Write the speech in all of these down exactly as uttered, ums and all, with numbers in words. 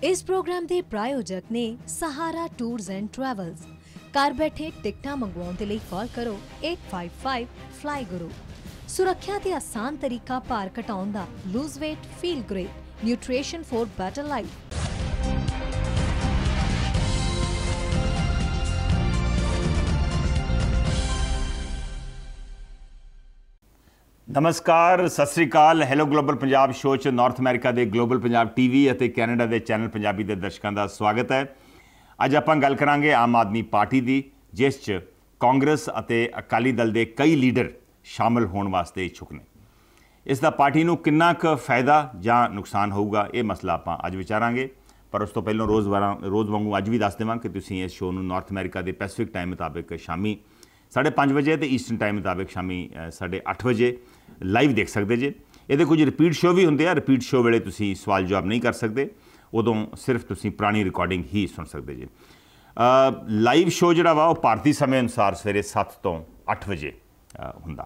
इस प्रोग्राम के प्रायोजक ने सहारा टूरस एंड ट्रैवल्स। घर बैठे टिकटां मंगवाउण दे लई कॉल करो एट फाइव फाइव फ्लाई गुरु। सुरक्षा ते आसान तरीका भार घटाउण दा, lose weight feel great, nutrition for better life. नमस्कार, Sat Shri Akal. Hello global Punjab show च नॉर्थ अमेरिका के ग्लोबल पंजाब टीवी और कैनेडा के चैनल पंजाबी के दर्शकों का स्वागत है। अज आपां गल करांगे आम आदमी पार्टी की, जिस च कांग्रेस और अकाली दल के कई लीडर शामिल होने वास्ते इच्छुक ने। इसका पार्टी नूं किन्ना क फायदा जां नुकसान होऊगा, ये मसला आपां अज विचारांगे। पर उस तो पहलों रोज़ वारा रोज़ वांगू अज भी दस देवां कि तुसीं इस शो नूं नॉर्थ अमेरिका के पैसिफिक टाइम मुताबिक शामी साढ़े पाँच बजे तो ईस्टर्न टाइम मुताबिक शामी साढ़े अठ बजे लाइव देख सकते जे। ये कुछ रिपीट शो भी होंगे, रिपीट शो वेले तुसीं सवाल जवाब नहीं कर सकते, उदों सिर्फ तुसीं पुरानी रिकॉर्डिंग ही सुन सकते जे। लाइव शो जिहड़ा वा भारतीय समय अनुसार सवेरे सत्त तो अठ बजे हुंदा।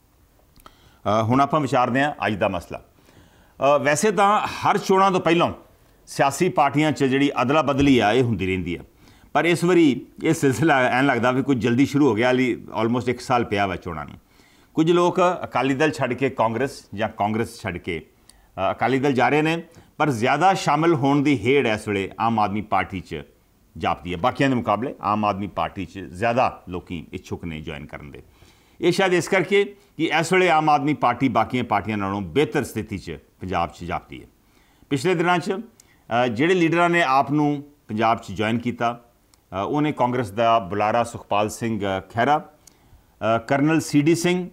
हुण आपां विचारदे हां अज दा मसला। आ, वैसे तो हर चोणां तो पहलों सियासी पार्टियां च जिहड़ी अदला बदली आ ये हुंदी रहिंदी है, पर इस वारी ये सिलसिला ऐन लगता भी कुछ जल्दी शुरू हो गया। हाली ऑलमोस्ट एक साल पिया वा चोणां नूं। कुछ लोग अकाली दल छड्ड के कांग्रेस या कांग्रेस छड्ड के अकाली दल जा रहे हैं, पर ज़्यादा शामिल होने की हेड़ इस वेले आम आदमी पार्टी च जापदी है। बाकियों के मुकाबले आम आदमी पार्टी च ज़्यादा लोग इच्छुक ने ज्वाइन करने दे। ये शायद इस करके कि इस वेले आम आदमी पार्टी बाकी पार्टियों नालों बेहतर स्थिति च पंजाब च जापदी है। पिछले दिनों च जिहड़े लीडरां ने आप नूं पंजाब च ज्वाइन किया, उन्हें कांग्रेस का बुलारा Sukhpal Singh Khaira, colonel C D Singh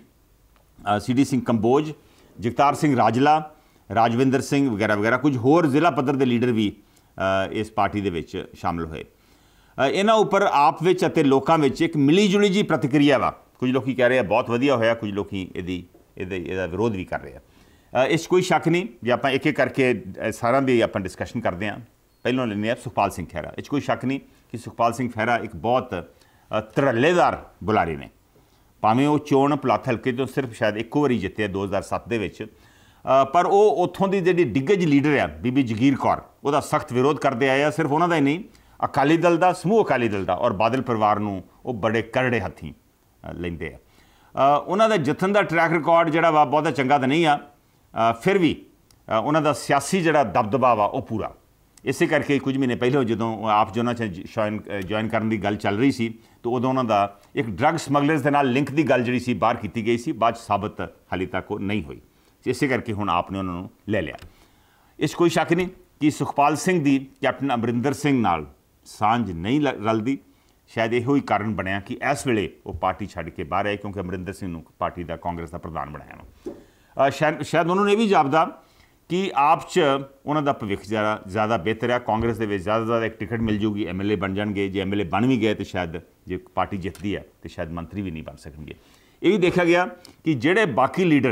C D Singh Kamboj, Jagtar Singh Rajla, Rajvinder Singh वगैरह वगैरह कुछ होर जिला पद्धर के लीडर भी इस पार्टी दे विच शामिल हुए। इन्हां उपर आप विच अते लोकां विच एक मिली जुली जी प्रतिक्रिया वा। कुछ लोग कह रहे हैं बहुत वधिया होया, कुछ लोग इहदी इहदा विरोध भी कर रहे हैं। इस कोई शक नहीं, जे आपां एक एक करके सारा दी आपां डिस्कशन करते हैं। पहलों लेने सुखपाल सिंह खैरा। इस कोई शक नहीं कि सुखपाल सिंह खैरा एक बहुत धड़ल्लेदार बुलारे ने। भावें वो चोण पलाथ हल्के तो सिर्फ शायद एक बारी जिते दो हज़ार सत्त दे विच, पर वो उत्थों की जी डिग्गज लीडर है बीबी जगीर कौर, वह सख्त विरोध करते आए आ। सिर्फ उन्होंने ही नहीं, अकाली दल का समूह अकाली दल का और बादल परिवार नूं वो बड़े करड़े हथी लेंदे आ। उन्होंने जतन का ट्रैक रिकॉर्ड जिहड़ा वा बहुता चंगा तो नहीं आ, फिर भी उन्होंने सियासी जिहड़ा दबदबा वा वो पूरा। इस करके कुछ महीने पहले जो आप जो ज्वाइन ज्वाइन करने की गल चल रही सी, तो उदों उन्होंने एक ड्रग समगलर्स के नाल लिंक की गल जी बाहर की गई सी, बाद साबित हाली तक वो नहीं हुई। इस करके हुण आपने उन्होंने ले लिया। इस कोई शक नहीं कि सुखपाल सिंह की कैप्टन अमरिंदर सिंह नाल सांझ नहीं रलती। शायद यो ही कारण बनया कि इस वेले वो पार्टी छड्ड के बाहर आए, क्योंकि अमरिंदर सिंह नूं पार्टी का कांग्रेस का प्रधान बनाया। शायद शायद उन्होंने भी जापदा कि आप च उन्हों का भविख ज़्यादा ज़्यादा बेहतर है। कांग्रेस के ज़्यादा ज़्यादा एक टिकट मिल जूगी, एम एल ए बन जाएंगे। जो एम एल ए बन भी गए तो शायद जो पार्टी जितती है तो शायद मंत्री भी नहीं बन सकेंगे। ये भी देखा गया कि जोड़े बाकी लीडर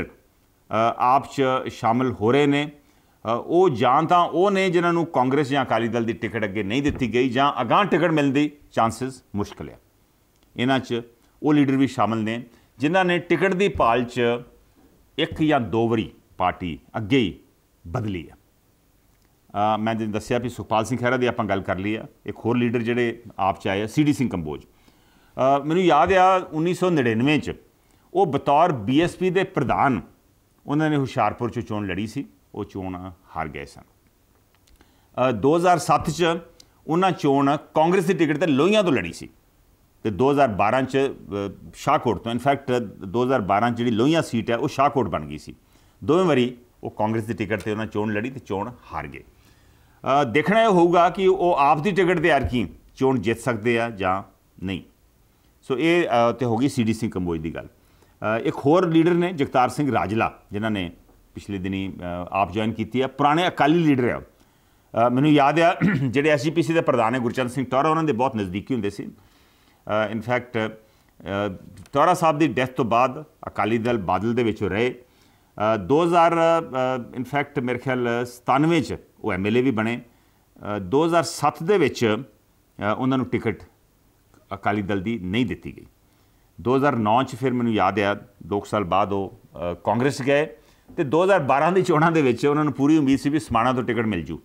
आप च शामिल हो रहे हैं, वो जां तां वो ने जिन्होंने कांग्रेस या अकाली दल की टिकट अगे नहीं दी गई, जां अगां टिकट मिलने की चांसिस मुश्किल है। इन्हां च वो लीडर भी शामिल ने जिन्होंने टिकट की भाल च एक या दो बारी पार्टी अगे ही बदली है। आ, मैं जिन दसिया भी सुखपाल सिंह खैरा की आप गल कर ली है। एक होर लीडर जोड़े आप च आए सी डी सिंह कंबोज। मैनू याद आ उन्नीस सौ नड़िनवे च वो बतौर बी एस पी के प्रधान उन्होंने हुशियारपुर चो चोण लड़ी सी, वो चोण हार गए सन। दो हज़ार सत्त च उन्होंने चोण कांग्रेस की टिकट तो लोहियां तो लड़ी सी, तो दो हज़ार बारह च शाहकोट तो इनफैक्ट दो हज़ार बारह जी लोहियां सीट है वो शाहकोट बन गई सी। दोवें वारी वो कांग्रेस की टिकट से उन्होंने चोण लड़ी तो चोण हार गए। देखना यह होगा कि वो आप की टिकट पर यार की चोण जित सकते हैं या नहीं। सो ये तो होगी सी डी सिंह कंबोज की गल। एक होर लीडर ने जगतार सिंह राजला, जिन्होंने पिछले दिनी आप ज्वाइन की है। पुराने अकाली लीडर है। मैनू याद आ जोड़े एस जी पी सी के प्रधान है गुरचरण सिंह टौहरा, उन्होंने बहुत नज़दीकी होंगे सी। इनफैक्ट टौहरा साहब की डेथ तो बाद अकाली दल बादल दे विच रहे। दो हज़ार इनफैक्ट मेरे ख्याल सतानवे च वो एम एल ए भी बने। दो हज़ार सत्त दे विच उन्होंने टिकट अकाली दल की नहीं दी गई। दो हज़ार नौ च फिर मैनू याद आ दो साल बाद वो कांग्रेस गए, तो दो हज़ार बारह की चोणों के उन्होंने पूरी उम्मीद सी भी समाणा तो टिकट मिल जू,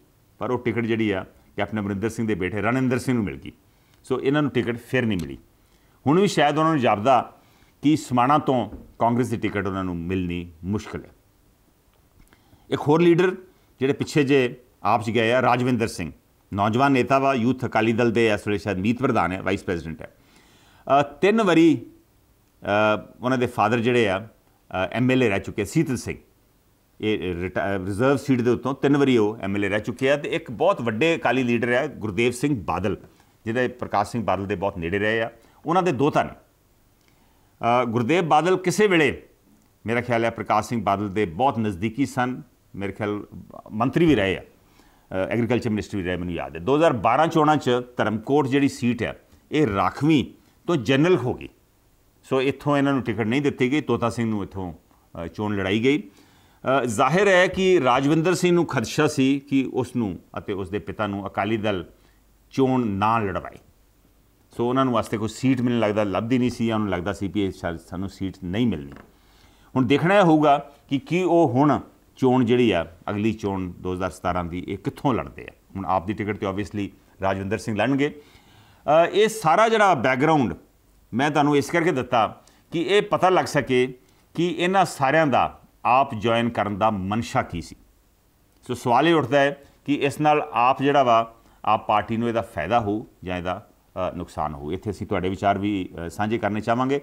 पर वो टिकट जिहड़ी आ कैप्टन अमरिंदर सिंह के बेटे रणिंदर सिंह नूं मिल गई। सो इन्हां नूं टिकट फिर नहीं मिली। हुण भी शायद उन्होंने जापदा कि समाणा तो कांग्रेस की टिकट उन्होंने मिलनी मुश्किल है। एक होर लीडर जिहड़े पिछे जे आप च गए आ, राजविंदर सिंह, नौजवान नेता वा, यूथ अकाली दल के इस वे शायद मीत प्रधान है, वाइस प्रेजिडेंट है। तीन वारी उन्होंने फादर जिहड़े आ एम एल ए रह चुके, शीतल सिंह, ये रिजर्व सीट के उत्तों तीन वारी वो एम एल ए रह चुके हैं। तो एक बहुत वड्डे अकाली लीडर है गुरदेव सिंह बादल, जिहड़े प्रकाश सिंह बादल के बहुत नेड़े रहे आ। उन्हों के दोता ने गुरदेव बादल किसी वेले मेरा ख्याल है प्रकाश सिंह बादल के बहुत नज़दीकी सन, मेरे ख्याल मंत्री भी रहे आ, एग्रीकल्चर मिनिस्टर भी रहे, मैंने याद है। दो हज़ार बारह चोणां च धर्मकोट जी सीट है ये राखवीं तो जनरल हो गई। सो इत्थों इन्हों टिकट नहीं दी गई, तोता सिंह नूं इत्थों चोण लड़ाई गई। जाहिर है कि राजविंदर सिंह नूं खदशा सी कि उसनूं अते उसदे पिता नूं अकाली दल चोण ना लड़वाए। सो उन्होंने वास्ते कोई सीट मैंने लगता लभदी नहीं सी, उन्होंने लगता सी भी शायद सानूं सीट नहीं मिलनी। हुण देखना यह होगा कि की वो हुण चोण जिहड़ी आ अगली चोण दो हज़ार सतारह की ये कित्थों लड़ते हैं। हुण आप दी टिकट तो ओबवियसली राजविंदर सिंह लड़नगे। ये सारा जिहड़ा बैकग्राउंड मैं तुहानूं इस करके दिता कि ये पता लग सके कि इन्हां सारिਆਂ ਦਾ आप ज्वाइन करन दा मनशा की सी। सो सवाल ये उठता है कि इस नाल आप जिहड़ा वा आप पार्टी नूं इहदा फायदा हो जां इहदा नुकसान हो। इत्थे असीं तुहाडे विचार भी साझे करने चाहांगे।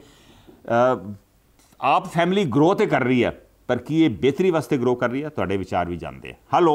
आप फैमिली ग्रो तो कर रही है, पर की ये बेहतरी वास्ते ग्रो कर रही है, तुहाडे विचार भी जानते हैं। हेलो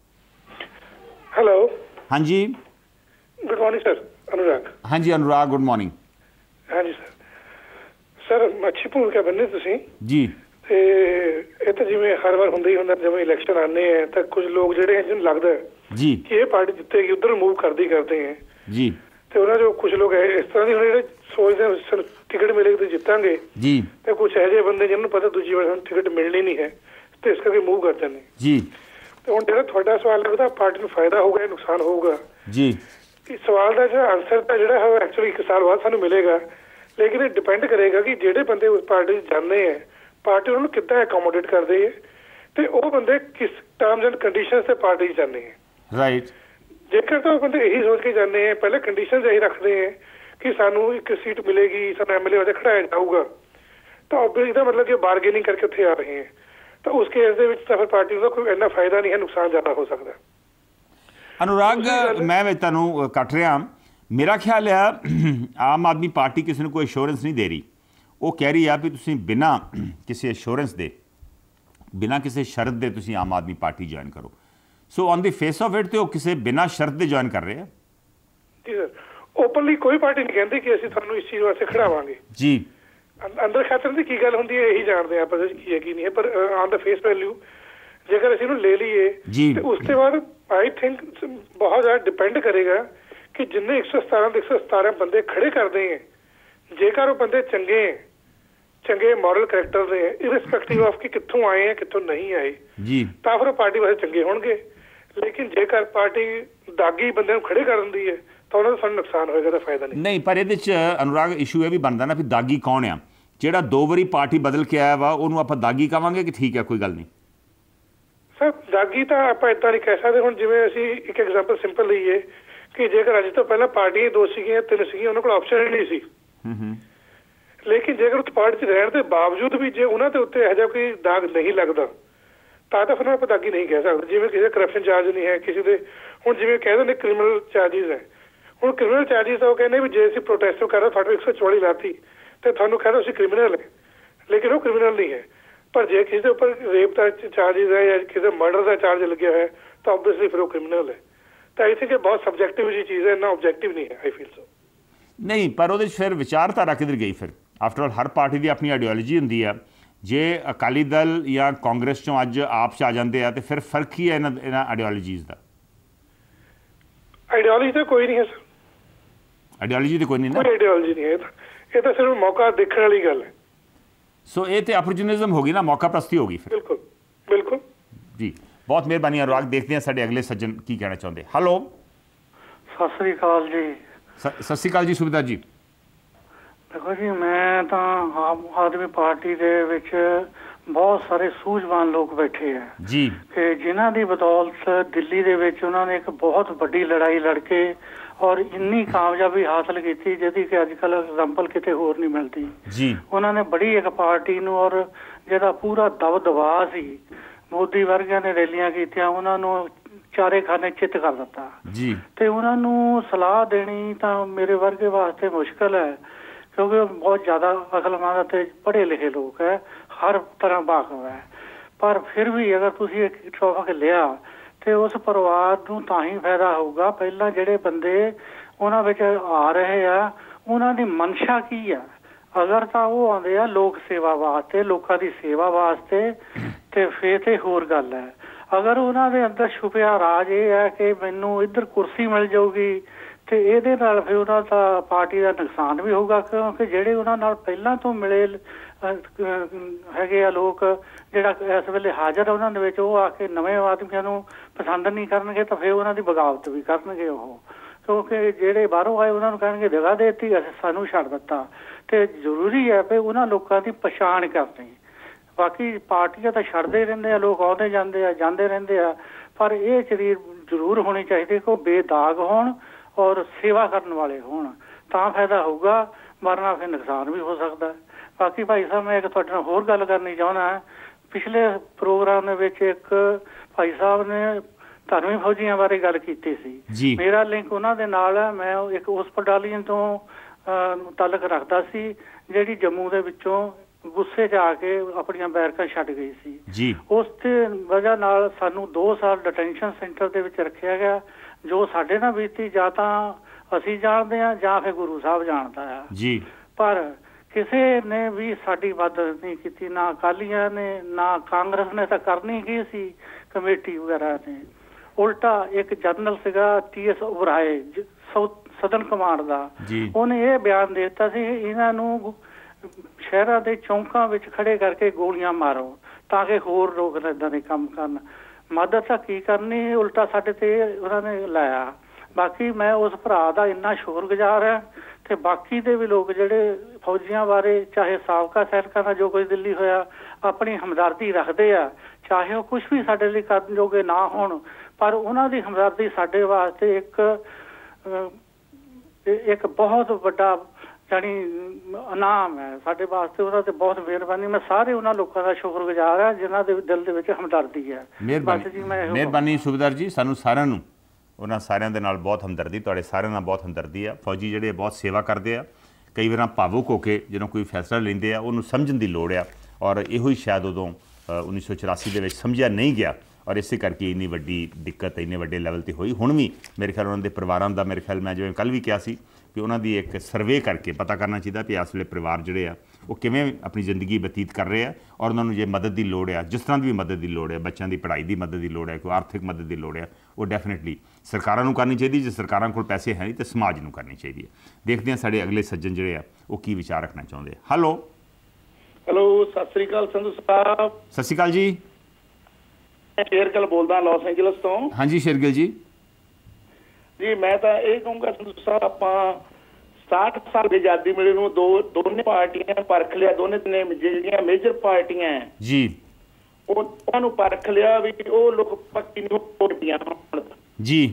हेलो हाँ जी, गुड मॉर्निंग सर, अनुराग। हाँ जी अनुराग, गुड मॉर्निंग। हाँ जी सर। सर अच्छी भूमिका बनी तुसीं जी। ते ਇਹ ਤਾਂ ਜਿਵੇਂ ਹਰ ਵਾਰ ਹੁੰਦਾ ਹੀ ਹੁੰਦਾ, ਜਿਵੇਂ ਇਲੈਕਸ਼ਨ ਆਨੇ ਹੈ ਤਾਂ ਕੁਝ ਲੋਕ ਜਿਹੜੇ ਹੈ ਜਿਹਨੂੰ ਲੱਗਦਾ ਹੈ जी ਕਿ ਇਹ ਪਾਰਟੀ ਜਿੱਤੇਗੀ ਉਧਰ ਮੂਵ ਕਰਦੇ ਕਰਦੇ ਹੈ जी ਤੇ ਉਹਨਾਂ ਜੋ ਕੁਝ ਲੋਕ ਹੈ ਇਸ ਤਰ੍ਹਾਂ ਦੇ ਹੁਣ ਜਿਹੜੇ ਸੋਚਦੇ ਆ ਸਾਨੂੰ ਟਿਕਟ ਮਿਲੇਗੀ ਤਾਂ ਜਿੱਤਾਂਗੇ जी ਤੇ ਕੁਝ ਇਹੋ ਜਿਹੇ ਬੰਦੇ ਜਿਹਨਾਂ ਨੂੰ ਪਤਾ ਦੂਜੀ ਵਾਰ ਸਾਨੂੰ ਟਿਕਟ ਮਿਲਣੀ ਨਹੀਂ ਹੈ ਤੇ ਇਸ ਕਰਕੇ ਮੂਵ ਕਰ ਜਾਂਦੇ ਨੇ। जी ਤੇ ਹੁਣ ਜਿਹੜਾ ਤੁਹਾਡਾ ਸਵਾਲ ਲੱਗਦਾ ਪਾਰਟੀ ਨੂੰ ਫਾਇਦਾ ਹੋਊਗਾ ਜਾਂ ਨੁਕਸਾਨ ਹੋਊਗਾ, जी ਕਿ ਸਵਾਲ ਦਾ ਜਿਹੜਾ ਆਨਸਰ ਤਾਂ ਜਿਹੜਾ ਹੈ ਐਕਚੁਅਲੀ ਇੱਕ ਸਾਲ ਬਾਅਦ ਸਾਨੂੰ ਮਿਲੇਗਾ, ਲੇਕਿਨ ਇਹ ਡਿਪੈਂਡ ਕਰੇਗਾ ਕਿ ਜਿਹੜੇ ਬੰਦੇ ਉਸ ਪਾਰਟੀ 'ਚ ਜਾਂਦੇ ਹੈ ਪਾਰਟੀ ਉਹਨਾਂ ਨੂੰ ਕਿੱਦਾਂ ਐਕੋਮੋਡੇਟ ਕਰਦੀ ਹੈ ਤੇ ਉਹ ਬੰਦੇ ਕਿਸ ਟਰਮਸ ਐਂਡ ਕੰਡੀਸ਼ਨਸ ਤੇ ਪਾਰਟੀ 'ਚ ਜਾਂਦੇ ਹੈ। राइट। ਜੇਕਰ ਤਾਂ ਉਹ ਬੰਦੇ ਇਹੀ ਸੋਚ ਕੇ ਜਾਂਦੇ ਹੈ, ਪਹਿਲੇ ਕੰਡੀਸ਼ਨਸ ਇਹੀ ਰੱਖਦੇ ਹੈ ਕਿ ਸਾਨੂੰ ਇੱਕ ਸੀਟ ਮਿਲੇਗੀ, ਸਾਨੂੰ ਐਮਐਲਏ ਵਜੇ ਖੜਾਇਆ ਜਾਊਗਾ, ਤਾਂ ਆਬਵੀਅਸਲੀ ਇਹਦਾ ਮਤਲਬ ਕਿ ਬਾਰਗੇਨਿੰਗ ਕਰਕੇ ਉੱਥੇ ਆ ਰਹੇ ਹੈ, ਤਾਂ ਉਸ ਕੇਸ ਦੇ ਵਿੱਚ ਤਾਂ ਫਿਰ ਪਾਰਟੀ ਨੂੰ ਕੋਈ ਇੰਨਾ ਫਾਇਦਾ ਨਹੀਂ ਹੈ, ਨੁਕਸਾਨ ਜ਼ਿਆਦਾ ਹੋ ਸਕਦਾ। अनुराग मैं तुहानूं कट रहा, मेरा ख्याल है आम आदमी पार्टी किसी को कोई एश्योरेंस नहीं दे रही। वो कह रही है भी तुसीं बिना किसी एश्योरेंस दे, बिना किसी शर्त दे तुसीं आम आदमी पार्टी ज्वाइन करो। So on the face of it तो किसी बिना शर्त दे ज्वाइन कर रहे हैं। जी सर, ओपनली कोई पार्टी नहीं कहती कि ਅਸੀਂ ਤੁਹਾਨੂੰ ਇਸ ਚੀਜ਼ ਵਾਸਤੇ ਖੜਾਵਾਂਗੇ। जी ਅੰਦਰ ਖਾਤਰ ਦੀ ਕੀ ਗੱਲ ਹੁੰਦੀ ਹੈ ਇਹੀ ਜਾਣਦੇ ਆ ਆਪਾਂ ਕੀ ਹੈ ਕੀ ਨਹੀਂ ਹੈ, ਪਰ ਔਨ ਦਾ ਫੇਸ ਵੈਲਿਊ ਜੇਕਰ ਅਸੀਂ ਇਹਨੂੰ ਲੈ ਲਈਏ ਤੇ ਉਸ ਤੋਂ ਬਾਅਦ ਆਈ ਥਿੰਕ ਬਹੁਤ ਜ਼ਿਆਦਾ ਡਿਪੈਂਡ ਕਰੇਗਾ ਕਿ ਜਿੰਨੇ ਇੱਕ ਸੌ ਸਤਾਰਾਂ ਦੇ ਇੱਕ ਸੌ ਸਤਾਰਾਂ ਬੰਦੇ ਖੜੇ ਕਰਦੇ ਹੈ, ਜੇਕਰ ਉਹ ਬੰਦੇ ਚੰਗੇ ਹੈ, ਚੰਗੇ ਮੋਰਲ ਕਰੈਕਟਰ ਦੇ ਹੈ, ਇਰਰਿਸਪੈਕਟਿਵ ਆਫ ਕਿ ਕਿੱਥੋਂ ਆਏ ਹੈ ਕਿੱਥੋਂ ਨਹੀਂ ਆਏ, ਜੀ ਤਾਂ ਫਿਰ ਪਾਰਟੀ ਵਾਸਤੇ ਚੰਗੇ ਹੋਣਗੇ। ਲੇਕਿਨ ਜੇਕਰ ਪਾਰਟੀ ਦਾਗੀ ਬੰਦੇ ਨੂੰ ਖੜੇ ਕਰ ਦਿੰਦੀ ਹੈ ਤਾਂ ਉਹਨਾਂ ਦਾ ਸਾਨੂੰ ਨੁਕਸਾਨ ਹੋਏਗਾ, ਤਾਂ ਫਾਇਦਾ ਨਹੀਂ। नहीं पर ये अनुराग इशू ये भी बनता ना भी दागी कौन आ, ਜਿਹੜਾ ਦੋ ਵਾਰੀ ਪਾਰਟੀ ਬਦਲ ਕੇ ਆਇਆ ਵਾ ਉਹਨੂੰ ਆਪਾਂ ਦਾਗੀ ਕਵਾਂਗੇ ਕਿ ਠੀਕ ਹੈ ਕੋਈ ਗੱਲ ਨਹੀਂ? ਸਰ ਦਾਗੀ ਤਾਂ ਆਪਾਂ ਇੱਦਾਂ ਨਹੀਂ ਕਹਿ ਸਕਦੇ। ਹੁਣ ਜਿਵੇਂ ਅਸੀਂ ਇੱਕ ਐਗਜ਼ਾਮਪਲ ਸਿੰਪਲ ਲਈਏ ਕਿ ਜੇਕਰ ਅੱਜ ਤੋਂ ਪਹਿਲਾਂ ਪਾਰਟੀਆਂ ਦੋ ਸੀਗੀਆਂ ਤਿੰਨ ਸੀਗੀਆਂ, ਉਹਨਾਂ ਕੋਲ ਆਪਸ਼ਨ ਹੀ ਨਹੀਂ ਸੀ, ਲੇਕਿਨ ਜੇਕਰ ਉਸ ਪਾਰਟੀ 'ਚ ਰਹਿਣ ਦੇ ਬਾਵਜੂਦ ਵੀ ਜੇ ਉਹਨਾਂ ਦੇ ਉੱਤੇ ਇਹੋ ਜਿਹਾ ਕੋਈ ਦਾਗ ਨਹੀਂ ਲੱਗਦਾ ਤਾਂ ਤਾਂ ਫਿਰ ਆਪਾਂ ਦਾਗੀ ਨਹੀਂ ਕਹਿ ਸਕਦੇ। ਜਿਵੇਂ ਕਿਸੇ ਕਰਪਸ਼ਨ ਚਾਰਜ ਨਹੀਂ ਹੈ ਕਿਸੇ ਦੇ, ਹੁਣ ਜਿਵੇਂ ਕਹਿ ਦਿੰਦੇ ਕ੍ਰਿਮੀਨਲ ਚਾਰਜਿਸ ਹੈ, ਹੁਣ ਕ੍ਰਿਮੀਨਲ ਚਾਰਜਿਸ ਤਾਂ ਉਹ ਕਹਿੰਦੇ ਵੀ ਜੇ ਅਸੀਂ ਪ੍ਰੋਟੈਸਟ ਕਰ ਰਹੇ ਤੁਹਾਡੇ ਇੱਕ ਸੌ ਚੌਲੀ ਲਾਤੀ ਤੇ ਤੁਹਾਨੂੰ ਕਹਿੰਦਾ ਤੁਸੀਂ ਕ੍ਰਿਮੀਨਲ ਹੈ, ਲੇਕਿਨ ਉਹ ਕ੍ਰਿਮੀਨਲ ਨਹੀਂ ਹੈ। ਪਰ ਜੇ ਕਿਸੇ ਦੇ ਉੱਪਰ ਰੇਪ ਦਾ ਚਾਰਜਿਸ ਹੈ ਜਾਂ ਕਿਸੇ ਮਰਡਰ ਦਾ ਚਾਰਜ ਲੱਗਿਆ ਹੈ ਤਾਂ ਆਬਵੀਅਸਲੀ ਫਿਰ ਉਹ ਕ੍ਰਿਮੀਨਲ ਹੈ। ਤਾਂ ਆਈ ਥਿੰਕ ਇਹ ਬਹੁਤ ਸਬਜੈਕਟਿਵ ਜੀ ਚੀਜ਼ ਹੈ, ਇੰਨਾ ਆਬਜੈਕਟਿਵ ਨਹੀਂ ਹੈ। ਆਈ ਫੀਲ ਸੋ नहीं पर वो फिर विचारधारा किधर गई? फिर आफ्टर ऑल हर पार्टी की अपनी आइडियोलॉजी होंगी है। जे अकाली दल या कांग्रेस चों अज आप च आ जाते हैं तो फिर फर्क ही है इन्हां इन्हां आइडियोलॉजीज़ का? आइडियोलॉजी तो कोई नहीं है सर, आइडियोलॉजी तो कोई नहीं ना, कोई आइडियोलॉजी नहीं है, ये तो सिर्फ मौका देखने वाली गल है। सो ये तो अपॉर्चुनिज्म होगी ना, मौका प्रस्ती होगी फिर। बिल्कुल बिल्कुल जी, बहुत मेहरबानी अनुराग। देखते हैं साढ़े अगले सज्जन की कहना चाहते। हेलो सत श्री अकाल जी। सत श्री अकाल जी सुबेदार जी। देखो जी, मैं तो आम आदमी पार्टी ਦੇ ਵਿੱਚ ਬਹੁਤ ਸਾਰੇ ਸੂਝਵਾਨ ਲੋਕ ਬੈਠੇ ਆ ਜੀ ਕਿ ਜਿਨ੍ਹਾਂ ਦੀ ਬਦੌਲਤ ਦਿੱਲੀ ਦੇ ਵਿੱਚ ਉਹਨਾਂ ਨੇ ਇੱਕ ਬਹੁਤ ਵੱਡੀ ਲੜਾਈ ਲੜ ਕੇ ਔਰ ਇੰਨੀ ਕਾਮਯਾਬੀ ਹਾਸਲ ਕੀਤੀ ਜਿਹਦੀ ਕਿ ਅੱਜ ਕੱਲ੍ਹ ਐਗਜ਼ਾਮਪਲ ਕਿਤੇ ਹੋਰ ਨਹੀਂ ਮਿਲਦੀ ਜੀ। ਉਹਨਾਂ ਨੇ ਬੜੀ ਇੱਕ ਪਾਰਟੀ ਨੂੰ ਔਰ ਜਿਹਦਾ ਪੂਰਾ ਦਬਦਬਾ ਸੀ, ਮੋਦੀ ਵਰਗਿਆਂ ਨੇ ਰੈਲੀਆਂ ਕੀਤੀਆਂ, ਉਹਨਾਂ ਨੂੰ ਚਾਰੇ ਖਾਨੇ ਚਿੱਤ ਕਰ ਦਿੱਤਾ ਜੀ। ਤੇ ਉਹਨਾਂ ਨੂੰ ਸਲਾਹ ਦੇਣੀ ਤਾਂ ਮੇਰੇ ਵਰਗੇ ਵਾਸਤੇ ਮੁਸ਼ਕਲ ਹੈ ਕਿਉਂਕਿ ਬਹੁਤ ਜ਼ਿਆਦਾ ਅਕਲਮੰਦ ਅਤੇ ਪੜ੍ਹੇ ਲਿਖੇ ਲੋਕ ਹੈ, ਹਰ ਤਰ੍ਹਾਂ ਬਾਖਬ ਹੈ। ਪਰ ਫਿਰ ਵੀ ਅਗਰ ਤੁਸੀਂ ਇੱਕ ਟੌਪਿਕ ਲਿਆ ਤੇ ਉਸ ਪਰਿਵਾਰ ਨੂੰ ਤਾਂ ਹੀ ਫਾਇਦਾ ਹੋਊਗਾ, ਪਹਿਲਾਂ ਜਿਹੜੇ ਬੰਦੇ ਉਹਨਾਂ ਵਿੱਚ ਆ ਰਹੇ ਆ ਉਹਨਾਂ ਦੀ ਮਨਸ਼ਾ ਕੀ ਆ। ਅਗਰ ਤਾਂ ਉਹ ਆਉਂਦੇ ਆ ਲੋਕ ਸੇਵਾ ਵਾਸਤੇ, ਲੋਕਾਂ ਦੀ ਸੇਵਾ ਵਾਸਤੇ, ਤੇ ਫਿਰ ਤੇ ਹੋਰ ਗੱਲ ਹੈ। ਅਗਰ ਉਹਨਾਂ ਦੇ ਅੰਦਰ ਛੁਪਿਆ ਰਾਜ ਇਹ ਹੈ ਕਿ ਮੈਨੂੰ ਇੱਧਰ ਕੁਰਸੀ ਮਿਲ ਜਾਊਗੀ ਤੇ ਇਹਦੇ ਨਾਲ ਫਿਰ ਉਹਨਾਂ ਦਾ ਪਾਰਟੀ ਦਾ ਨੁਕਸਾਨ ਵੀ ਹੋਊਗਾ ਕਿਉਂਕਿ ਜਿਹੜੇ ਉਹਨਾਂ ਨਾਲ ਪਹਿਲਾਂ ਤੋਂ ਮਿਲੇ ਹੈਗੇ ਆ ਲੋਕ ਜਿਹੜਾ ਇਸ ਵੇਲੇ ਹਾਜ਼ਰ ਆ ਉਹਨਾਂ ਦੇ ਵਿੱਚ, ਉਹ ਆ ਕੇ ਨਵੇਂ ਆਦਮੀਆਂ ਨੂੰ ਪਸੰਦ ਨਹੀਂ ਕਰਨਗੇ ਤਾਂ ਫਿਰ ਉਹਨਾਂ ਦੀ ਬਗਾਵਤ ਵੀ ਕਰਨਗੇ ਉਹ, ਕਿਉਂਕਿ ਜਿਹੜੇ ਬਾਹਰੋਂ ਆਏ ਉਹਨਾਂ ਨੂੰ ਕਹਿਣਗੇ ਜਗ੍ਹਾ ਦੇ ਦਿੱਤੀ, ਅਸੀਂ ਸਾਨੂੰ ਛੱਡ ਦਿੱਤਾ। ਤੇ ਜ਼ਰੂਰੀ ਹੈ ਵੀ ਉਹਨਾਂ ਲੋਕਾਂ ਦੀ ਪਛਾਣ ਕਰਨੀ। ਬਾਕੀ ਪਾਰਟੀਆਂ ਤਾਂ ਛੱਡਦੇ ਰਹਿੰਦੇ ਆ, ਲੋਕ ਆਉਂਦੇ ਜਾਂਦੇ ਆ ਜਾਂਦੇ ਰਹਿੰਦੇ ਆ, ਪਰ ਇਹ ਸਰੀਰ ਜ਼ਰੂਰ ਹੋਣੀ ਚਾਹੀਦੀ ਕਿ ਉਹ ਬੇਦਾਗ ਹੋਣ ਔਰ ਸੇਵਾ ਕਰਨ ਵਾਲੇ ਹੋਣ, ਤਾਂ ਫਾਇਦਾ ਹੋਊਗਾ, ਵਰਨਾ ਫਿਰ ਨੁਕਸਾਨ ਵੀ ਹੋ ਸਕਦਾ। ਬਾਕੀ ਭਾਈ ਸਾਹਿਬ ਮੈਂ ਇੱਕ ਤੁਹਾਡੇ ਨਾਲ ਹੋਰ ਗੱਲ ਕਰਨੀ ਚਾਹੁੰਦਾ। ਪਿਛਲੇ ਪ੍ਰੋਗਰਾਮ ਦੇ ਵਿੱਚ ਇੱਕ ਭਾਈ ਸਾਹਿਬ ਨੇ ਧਰਮੀ ਫੌਜੀਆਂ ਬਾਰੇ ਗੱਲ ਕੀਤੀ ਸੀ, ਮੇਰਾ ਲਿੰਕ ਉਹਨਾਂ ਦੇ ਨਾਲ ਹੈ। ਮੈਂ ਇੱਕ ਉਸ ਬਟਾਲੀਅਨ ਤੋਂ ਤਾਲੁਕ ਰੱਖਦਾ ਸੀ ਜਿਹੜੀ ਜੰਮੂ ਦੇ ਵਿੱਚੋਂ ਗੁੱਸੇ 'ਚ ਆ ਕੇ ਆਪਣੀਆਂ ਬੈਰਕਾਂ ਛੱਡ ਗਈ ਸੀ ਜੀ। ਉਸ ਤੇ ਵਜ੍ਹਾ ਨਾਲ ਸਾਨੂੰ ਦੋ ਸਾਲ ਡਿਟੈਂਸ਼ਨ ਸੈਂਟਰ ਦੇ ਵਿੱਚ ਰੱਖਿਆ ਗਿਆ, ਜੋ ਸਾਡੇ ਨਾਲ ਬੀਤੀ ਜਾਂ ਤਾਂ ਅਸੀਂ ਜਾਣਦੇ ਹਾਂ ਜਾਂ ਫਿਰ ਗੁਰੂ ਸਾਹਿਬ ਜਾਣਦਾ ਆ ਜੀ। ਪਰ ਕਿਸੇ ਨੇ ਵੀ ਸਾਡੀ ਮਦਦ ਨਹੀਂ ਕੀਤੀ, ਨਾ ਅਕਾਲੀਆਂ ਨੇ ਨਾ ਕਾਂਗਰਸ ਨੇ, ਤਾਂ ਕਰਨੀ ਕੀ ਸੀ ਕਮੇਟੀ ਵਗੈਰਾ ਨੇ। ਉਲਟਾ ਇੱਕ ਜਨਰਲ ਸੀਗਾ ਟੀ ਐਸ ਉਬਰਾਏ ਸਦਨ ਕਮਾਂਡ ਦਾ, ਉਹਨੇ ਇਹ ਬਿਆਨ ਦੇ ਦਿੱਤਾ ਸੀ ਇਹਨਾਂ ਨੂੰ ਸ਼ਹਿਰਾਂ ਦੇ ਚੌਂਕਾਂ ਵਿੱਚ ਖੜੇ ਕਰਕੇ ਗੋਲੀਆਂ ਮਾਰੋ ਤਾਂ ਕਿ ਹੋਰ ਲੋਕ ਏਦਾਂ ਦੇ ਕੰਮ ਕਰਨ। ਮਦਦ ਤਾਂ ਕੀ ਕਰਨੀ, ਉਲਟਾ ਸਾਡੇ ਤੇ ਉਹਨਾਂ ਨੇ ਲਾਇਆ। ਬਾਕੀ ਮੈਂ ਉਸ ਭਰਾ ਦਾ ਇੰਨਾ ਸ਼ੁਕਰਗੁਜ਼ਾਰ ਹਾਂ ਤੇ ਬਾਕੀ ਦੇ ਵੀ ਲੋਕ ਜਿਹੜੇ ਫੌਜੀਆਂ ਬਾਰੇ, ਚਾਹੇ ਸਾਬਕਾ ਸੈਨਿਕਾਂ ਦਾ ਜੋ ਕੁਝ ਦਿੱਲੀ ਹੋਇਆ, ਆਪਣੀ ਹਮਦਰਦੀ ਰੱਖਦੇ ਆ, ਚਾਹੇ ਉਹ ਕੁਛ ਵੀ ਸਾਡੇ ਲਈ ਕਰਨ ਜੋਗੇ ਨਾ ਹੋਣ, ਪਰ ਉਹਨਾਂ ਦੀ ਹਮਦਰਦੀ ਸਾਡੇ ਵਾਸਤੇ ਇੱਕ ਇੱਕ ਬਹੁਤ ਵੱਡਾ ਜਾਣੀ ਇਨਾਮ ਹੈ ਸਾਡੇ ਵਾਸਤੇ। ਉਹਨਾਂ ਤੇ ਬਹੁਤ ਮਿਹਰਬਾਨੀ। ਮੈਂ ਸਾਰੇ ਉਹਨਾਂ ਲੋਕਾਂ ਦਾ ਸ਼ੁਕਰਗੁਜ਼ਾਰ ਹਾਂ ਜਿਨ੍ਹਾਂ ਦੇ ਦਿਲ ਦੇ ਵਿੱਚ ਹਮਦਰਦੀ ਹੈ। ਮਿਹਰਬਾਨੀ ਸੂਬੇਦਾਰ ਜੀ, ਸਾਨੂੰ ਸਾਰਿਆਂ ਨੂੰ ਉਹਨਾਂ ਸਾਰਿਆਂ ਦੇ ਨਾਲ ਬਹੁਤ ਹਮਦਰਦੀ, ਤੁਹਾਡੇ ਸਾਰਿਆਂ ਨਾਲ ਬਹੁਤ ਹਮਦਰਦੀ ਆ। ਫੌਜੀ ਜਿਹੜੇ ਬਹੁਤ ਸੇਵਾ ਕਰਦੇ ਆ, ਕਈ ਵਾਰ ਭਾਵੁਕ ਹੋ ਕੇ ਜਦੋਂ ਕੋਈ ਫੈਸਲਾ ਲੈਂਦੇ ਆ ਉਹਨੂੰ ਸਮਝਣ ਦੀ ਲੋੜ ਆ, ਔਰ ਇਹੋ ਹੀ ਸ਼ਾਇਦ ਉਦੋਂ ਉੱਨੀ ਸੌ ਚੁਰਾਸੀ ਦੇ ਵਿੱਚ ਸਮਝਿਆ ਨਹੀਂ ਗਿਆ, ਔਰ ਇਸੇ ਕਰਕੇ ਇੰਨੀ ਵੱਡੀ ਦਿੱਕਤ ਇੰਨੇ ਵੱਡੇ ਲੈਵਲ 'ਤੇ ਹੋਈ। ਹੁਣ ਵੀ ਮੇਰੇ ਖਿਆਲ ਉਹਨਾਂ ਦੇ ਪਰਿਵਾਰਾਂ ਦਾ, ਮੇਰੇ ਖਿਆਲ ਮੈਂ ਜਿਵੇਂ ਕੱਲ੍ਹ ਵੀ ਕਿਹਾ ਸੀ ਵੀ ਉਹਨਾਂ ਦੀ ਇੱਕ ਸਰਵੇ ਕਰਕੇ ਪਤਾ ਕਰਨਾ ਚਾਹੀਦਾ ਵੀ ਇਸ ਵੇਲੇ ਪਰਿਵਾਰ ਜਿਹੜੇ ਆ ਉਹ ਕਿਵੇਂ ਆਪਣੀ ਜ਼ਿੰਦਗੀ ਬਤੀਤ ਕਰ ਰਹੇ ਆ, ਔਰ ਉਹਨਾਂ ਨੂੰ ਜੇ ਮਦਦ ਦੀ ਲੋੜ ਆ, ਜਿਸ ਤਰ੍ਹਾਂ ਦੀ ਵੀ ਮਦਦ ਦੀ ਲੋੜ ਹੈ, ਬੱਚਿਆਂ ਦੀ ਪੜ੍ਹਾਈ ਦੀ ਮਦਦ ਦੀ ਲੋੜ ਹੈ, ਕੋਈ ਆਰਥਿਕ ਮਦਦ ਦੀ ਲੋੜ ਹੈ, ਉਹ ਡੈਫੀਨੇਟਲੀ ਸਰਕਾਰਾਂ ਨੂੰ ਕਰਨੀ ਚਾਹੀਦੀ। ਜੇ ਸਰਕਾਰਾਂ ਕੋਲ ਪੈਸੇ ਹੈ ਨਹੀਂ ਤਾਂ ਸਮਾਜ ਨੂੰ ਕਰਨੀ ਚਾਹੀਦੀ ਹੈ। ਦੇਖਦੇ ਹਾਂ ਸਾਡੇ ਅਗਲੇ ਸੱਜਣ ਜਿਹੜੇ ਆ ਉਹ ਕੀ ਵਿਚਾਰ ਰੱਖਣਾ ਚਾਹੁੰਦੇ ਆ। ਹੈਲੋ ਹੈਲੋ, ਸਤਿ ਸ੍ਰੀ ਅਕਾਲ ਸੰਧੂ ਸਾਹਿਬ। ਸਤਿ ਸ੍ਰੀ ਅਕਾਲ ਜੀ। ਸ਼ੇਰਗਿੱਲ ਬੋਲਦਾ ਲਾਸ ਐਂਜਲਸ ਤੋਂ। ਹਾਂਜੀ ਸ਼ੇਰਗਿੱਲ ਜੀ। ਜੀ ਮੈਂ ਤਾਂ ਇਹ ਕਹੂੰਗਾ ਸੰਧੂ ਸਾਹਿਬ, ਆਪਾਂ ਸਤਾਹਠ ਸਾਲ ਦੀ ਆਜ਼ਾਦੀ ਮਿਲੀ ਨੂੰ ਦੋ ਦੋਨੇ ਪਾਰਟੀਆਂ ਪਰਖ ਲਿਆ, ਦੋਨੇ ਨੇ ਜਿਹੜੀਆਂ ਮੇਜਰ ਪਾਰਟੀਆਂ ਜੀ ਉਹ ਉਹਨਾਂ ਨੂੰ ਪਰਖ ਲਿਆ ਵੀ ਉਹ ਲੋਕ ਪੱਕੀ ਨਹੀਂ ਹੋਣਗੀਆਂ ਜੀ।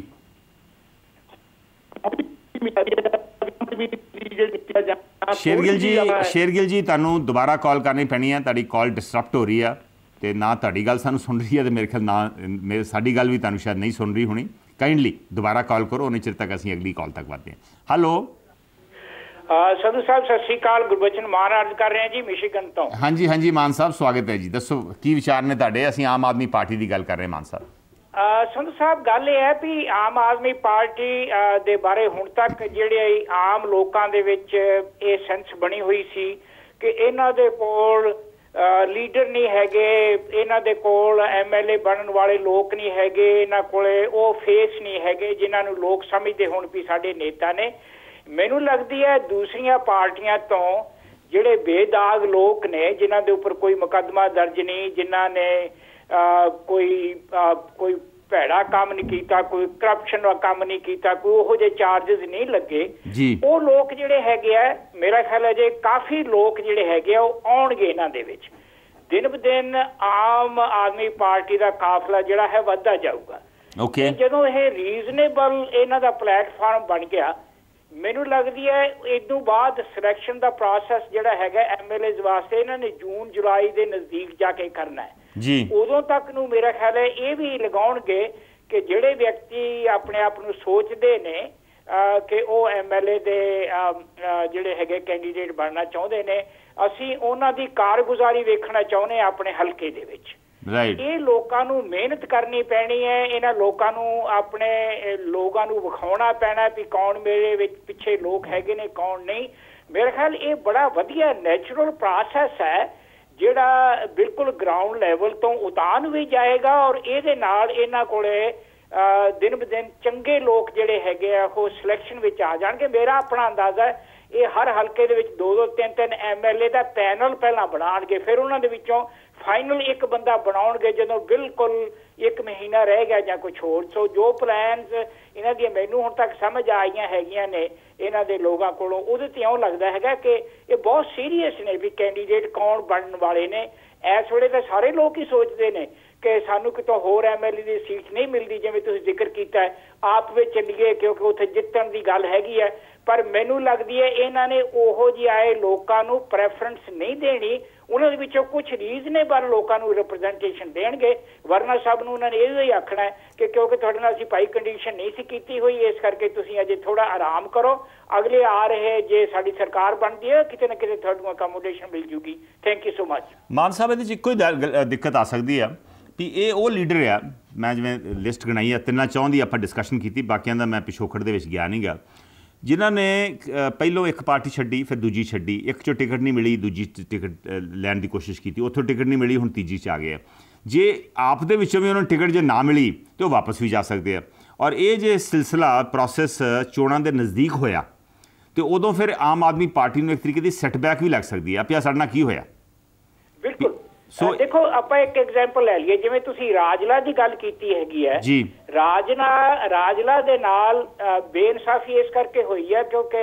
ਸ਼ੇਰਗਿੱਲ ਜੀ ਸ਼ੇਰਗਿੱਲ ਜੀ ਤੁਹਾਨੂੰ ਦੁਬਾਰਾ ਕਾਲ ਕਰਨੀ ਪੈਣੀ ਹੈ, ਤੁਹਾਡੀ ਕਾਲ ਡਿਸਟਰਪਟ ਹੋ ਰਹੀ ਆ ਤੇ ਨਾ ਤੁਹਾਡੀ ਗੱਲ ਸਾਨੂੰ ਸੁਣ ਰਹੀ ਹੈ ਤੇ ਮੇਰੇ ਖਿਆਲ ਨਾ ਮੇਰੇ ਸਾਡੀ ਗੱਲ ਵੀ ਤੁਹਾਨੂੰ ਸ਼ਾਇਦ ਨਹੀਂ ਸੁਣ ਰਹੀ ਹੋਣੀ। ਕਾਈਂਡਲੀ ਦੁਬਾਰਾ ਕਾਲ ਕਰੋ, ਉਹਨੇ ਚਿਰ ਤੱਕ ਅਸੀਂ ਅਗਲੀ ਕਾਲ ਤੱਕ ਵਧਦੇ ਹਾਂ। ਹੈਲੋ ਸੰਧੂ ਸਾਹਿਬ, ਸਤਿ ਸ਼੍ਰੀ ਅਕਾਲ। ਗੁਰਬਚਨ ਮਾਨ ਅਰਜ਼ ਕਰ ਰਹੇ ਹਾਂ ਜੀ, ਮਿਸ਼ੀਗਨ ਤੋਂ। ਹਾਂਜੀ ਹਾਂਜੀ ਮਾਨ ਸਾਹਿਬ, ਸਵਾਗਤ ਹੈ ਜੀ। ਦੱਸੋ ਕੀ ਵਿਚਾਰ ਨੇ ਤੁਹਾਡੇ? ਅਸੀਂ ਆਮ ਆਦਮੀ ਪਾਰਟੀ ਦੀ ਗੱਲ ਕਰ ਰਹੇ ਮਾਨ ਸਾਹਿਬ। ਸੰਧੂ ਸਾਹਿਬ, ਗੱਲ ਇਹ ਹੈ ਵੀ ਆਮ ਆਦਮੀ ਪਾਰਟੀ ਦੇ ਬਾਰੇ ਹੁਣ ਤੱਕ ਜਿਹੜੇ ਆਮ ਲੋਕਾਂ ਦੇ ਵਿੱਚ ਇਹ ਸੈਂਸ ਬਣੀ ਹੋਈ ਸੀ ਕਿ ਇਹਨਾਂ ਦੇ ਕੋਲ ਲੀਡਰ ਨਹੀਂ ਹੈਗੇ, ਇਹਨਾਂ ਦੇ ਕੋਲ ਐਮ ਐਲ ਏ ਬਣਨ ਵਾਲੇ ਲੋਕ ਨਹੀਂ ਹੈਗੇ, ਇਹਨਾਂ ਕੋਲੇ ਉਹ ਫੇਸ ਨਹੀਂ ਹੈਗੇ ਜਿਨ੍ਹਾਂ ਨੂੰ ਲੋਕ ਸਮਝਦੇ ਹੋਣ ਵੀ ਸਾਡੇ ਨੇਤਾ ਨੇ। ਮੈਨੂੰ ਲੱਗਦੀ ਹੈ ਦੂਸਰੀਆਂ ਪਾਰਟੀਆਂ ਤੋਂ ਜਿਹੜੇ ਬੇਦਾਗ ਲੋਕ ਨੇ, ਜਿਨ੍ਹਾਂ ਦੇ ਉੱਪਰ ਕੋਈ ਮੁਕੱਦਮਾ ਦਰਜ ਨਹੀਂ, ਜਿਨ੍ਹਾਂ ਨੇ ਕੋਈ ਕੋਈ ਭੈੜਾ ਕੰਮ ਨਹੀਂ ਕੀਤਾ, ਕੋਈ ਕਰਪਸ਼ਨ ਦਾ ਕੰਮ ਨਹੀਂ ਕੀਤਾ, ਕੋਈ ਉਹੋ ਜਿਹੇ ਚਾਰਜਸ ਨਹੀਂ ਲੱਗੇ, ਉਹ ਲੋਕ ਜਿਹੜੇ ਹੈਗੇ ਆ, ਮੇਰਾ ਖਿਆਲ ਹੈ ਜੇ ਕਾਫੀ ਲੋਕ ਜਿਹੜੇ ਹੈਗੇ ਆ ਉਹ ਆਉਣਗੇ ਇਹਨਾਂ ਦੇ ਵਿੱਚ। दिन ब दिन आम आदमी पार्टी का काफिला जिहड़ा है वधदा जाऊगा। ओके जदों यह रीजनेबल इन्हां दा प्लेटफार्म बन गया, मैनू लगदी है इदों बाद सिलेक्शन का प्रोसैस जिहड़ा हैगा एम एल एज वास्ते इन्हां ने जून जुलाई के नज़दीक जाके करना है जी। उदों तक नूं मेरा ख्याल है ये भी लगाउणगे कि जिहड़े व्यक्ति अपने आप नूं सोचदे ने कि वो एम एल ए दे जिहड़े हैगे कैंडीडेट बनना चाहुंदे ने, असीं उन्हां दी कारगुजारी वेखना चाहुंदे अपने हलके दे विच। राइट ये लोगों को मेहनत करनी पैनी है, इन्हां लोगों को अपने लोगों को विखाउणा पैना भी कौन मेरे विच पिछे लोग हैगे ने कौन नहीं। मेरे ख्याल ये बड़ा वधिया नैचुरल प्रोसैस है जिहड़ा बिल्कुल ग्राउंड लैवल तो उतान भी जाएगा और ये नाल इन्हां कोले दिन ब दिन चंगे लोग जिहड़े हैगे आ वो सिलेक्शन विच आ जाणगे। मेरा अपना अंदाजा है ये हर हलके दे विच दो दो तीन तीन एम एल ए का पैनल पहला बनाणगे, फिर उन्हां दे विचों फाइनल एक बंदा बनाउणगे जदों बिल्कुल एक महीना रह गया या कुछ होर। सो जो प्लैनस इन्हां दी मैनूं हुण तक समझ आईयां हैगियां ने इन्हां दे लोगां कोलों, उहदे ते इउं लगदा हैगा कि ये बहुत सीरीयस ने भी कैंडीडेट कौन बनन वाले ने। इस वेले तो सारे लोग ही सोचते हैं कि सानू कितों होर एम एल ए की सीट नहीं मिलती, जिवें तुसीं जिक्र किया है आप विच चलीए क्योंकि उत्थे जितण की गल हैगी है। पर मैनू लगदी है इन्हां ने ओहो जी आए लोकां नूं प्रेफरेंस नहीं देनी, उन्हां दे विचों कुछ रीजनेबल लोकां नूं रिप्रजेंटेशन देणगे, वरना सब नूं उन्हां ने इहो ही आखना है कि क्योंकि तुहाडे नाल असीं पाई कंडीशन नहीं सी कीती हुई, इस करके तुसीं अजे थोड़ा आराम करो, अगले आ रहे जे साडी सरकार बनदी है किते ना किते तुहाडूं अकोमोडेशन मिल जूगी। Thank you so much. Mann साहब इहदे च इक्को ही दिक्कत आ सकदी है भी ये वो लीडर आ, मैं जिवें लिस्ट गणाई है तिन्ना चौं दी आपां डिस्कशन की, बाकियां दा मैं पिछोखड़ दे विच गया नहीं गा, जिन्हां ने पहलों एक पार्टी छड्डी फिर दूजी छड्डी, एक चो टिकट नहीं मिली दूजी टिकट लैण की कोशिश की, उत्थों टिकट नहीं मिली हुण तीजी च आ गए। जे आप दे विचों भी उन्होंने टिकट जे ना मिली तो वो वापस भी जा सकते हैं। और ये जे सिलसिला प्रोसैस चोणां दे नज़दीक होया तो उदों फिर आम आदमी पार्टी नूं एक तरीके की सैटबैक भी लग सकती है पिया साडे नाल की होया। बिल्कुल सो देखो आपां एक एग्जाम्पल लै लईए, जिवें तुसीं राजला की गल कीती हैगी है जी, राजना राजला दे नाल बेइंसाफी इस करके हुई है क्योंकि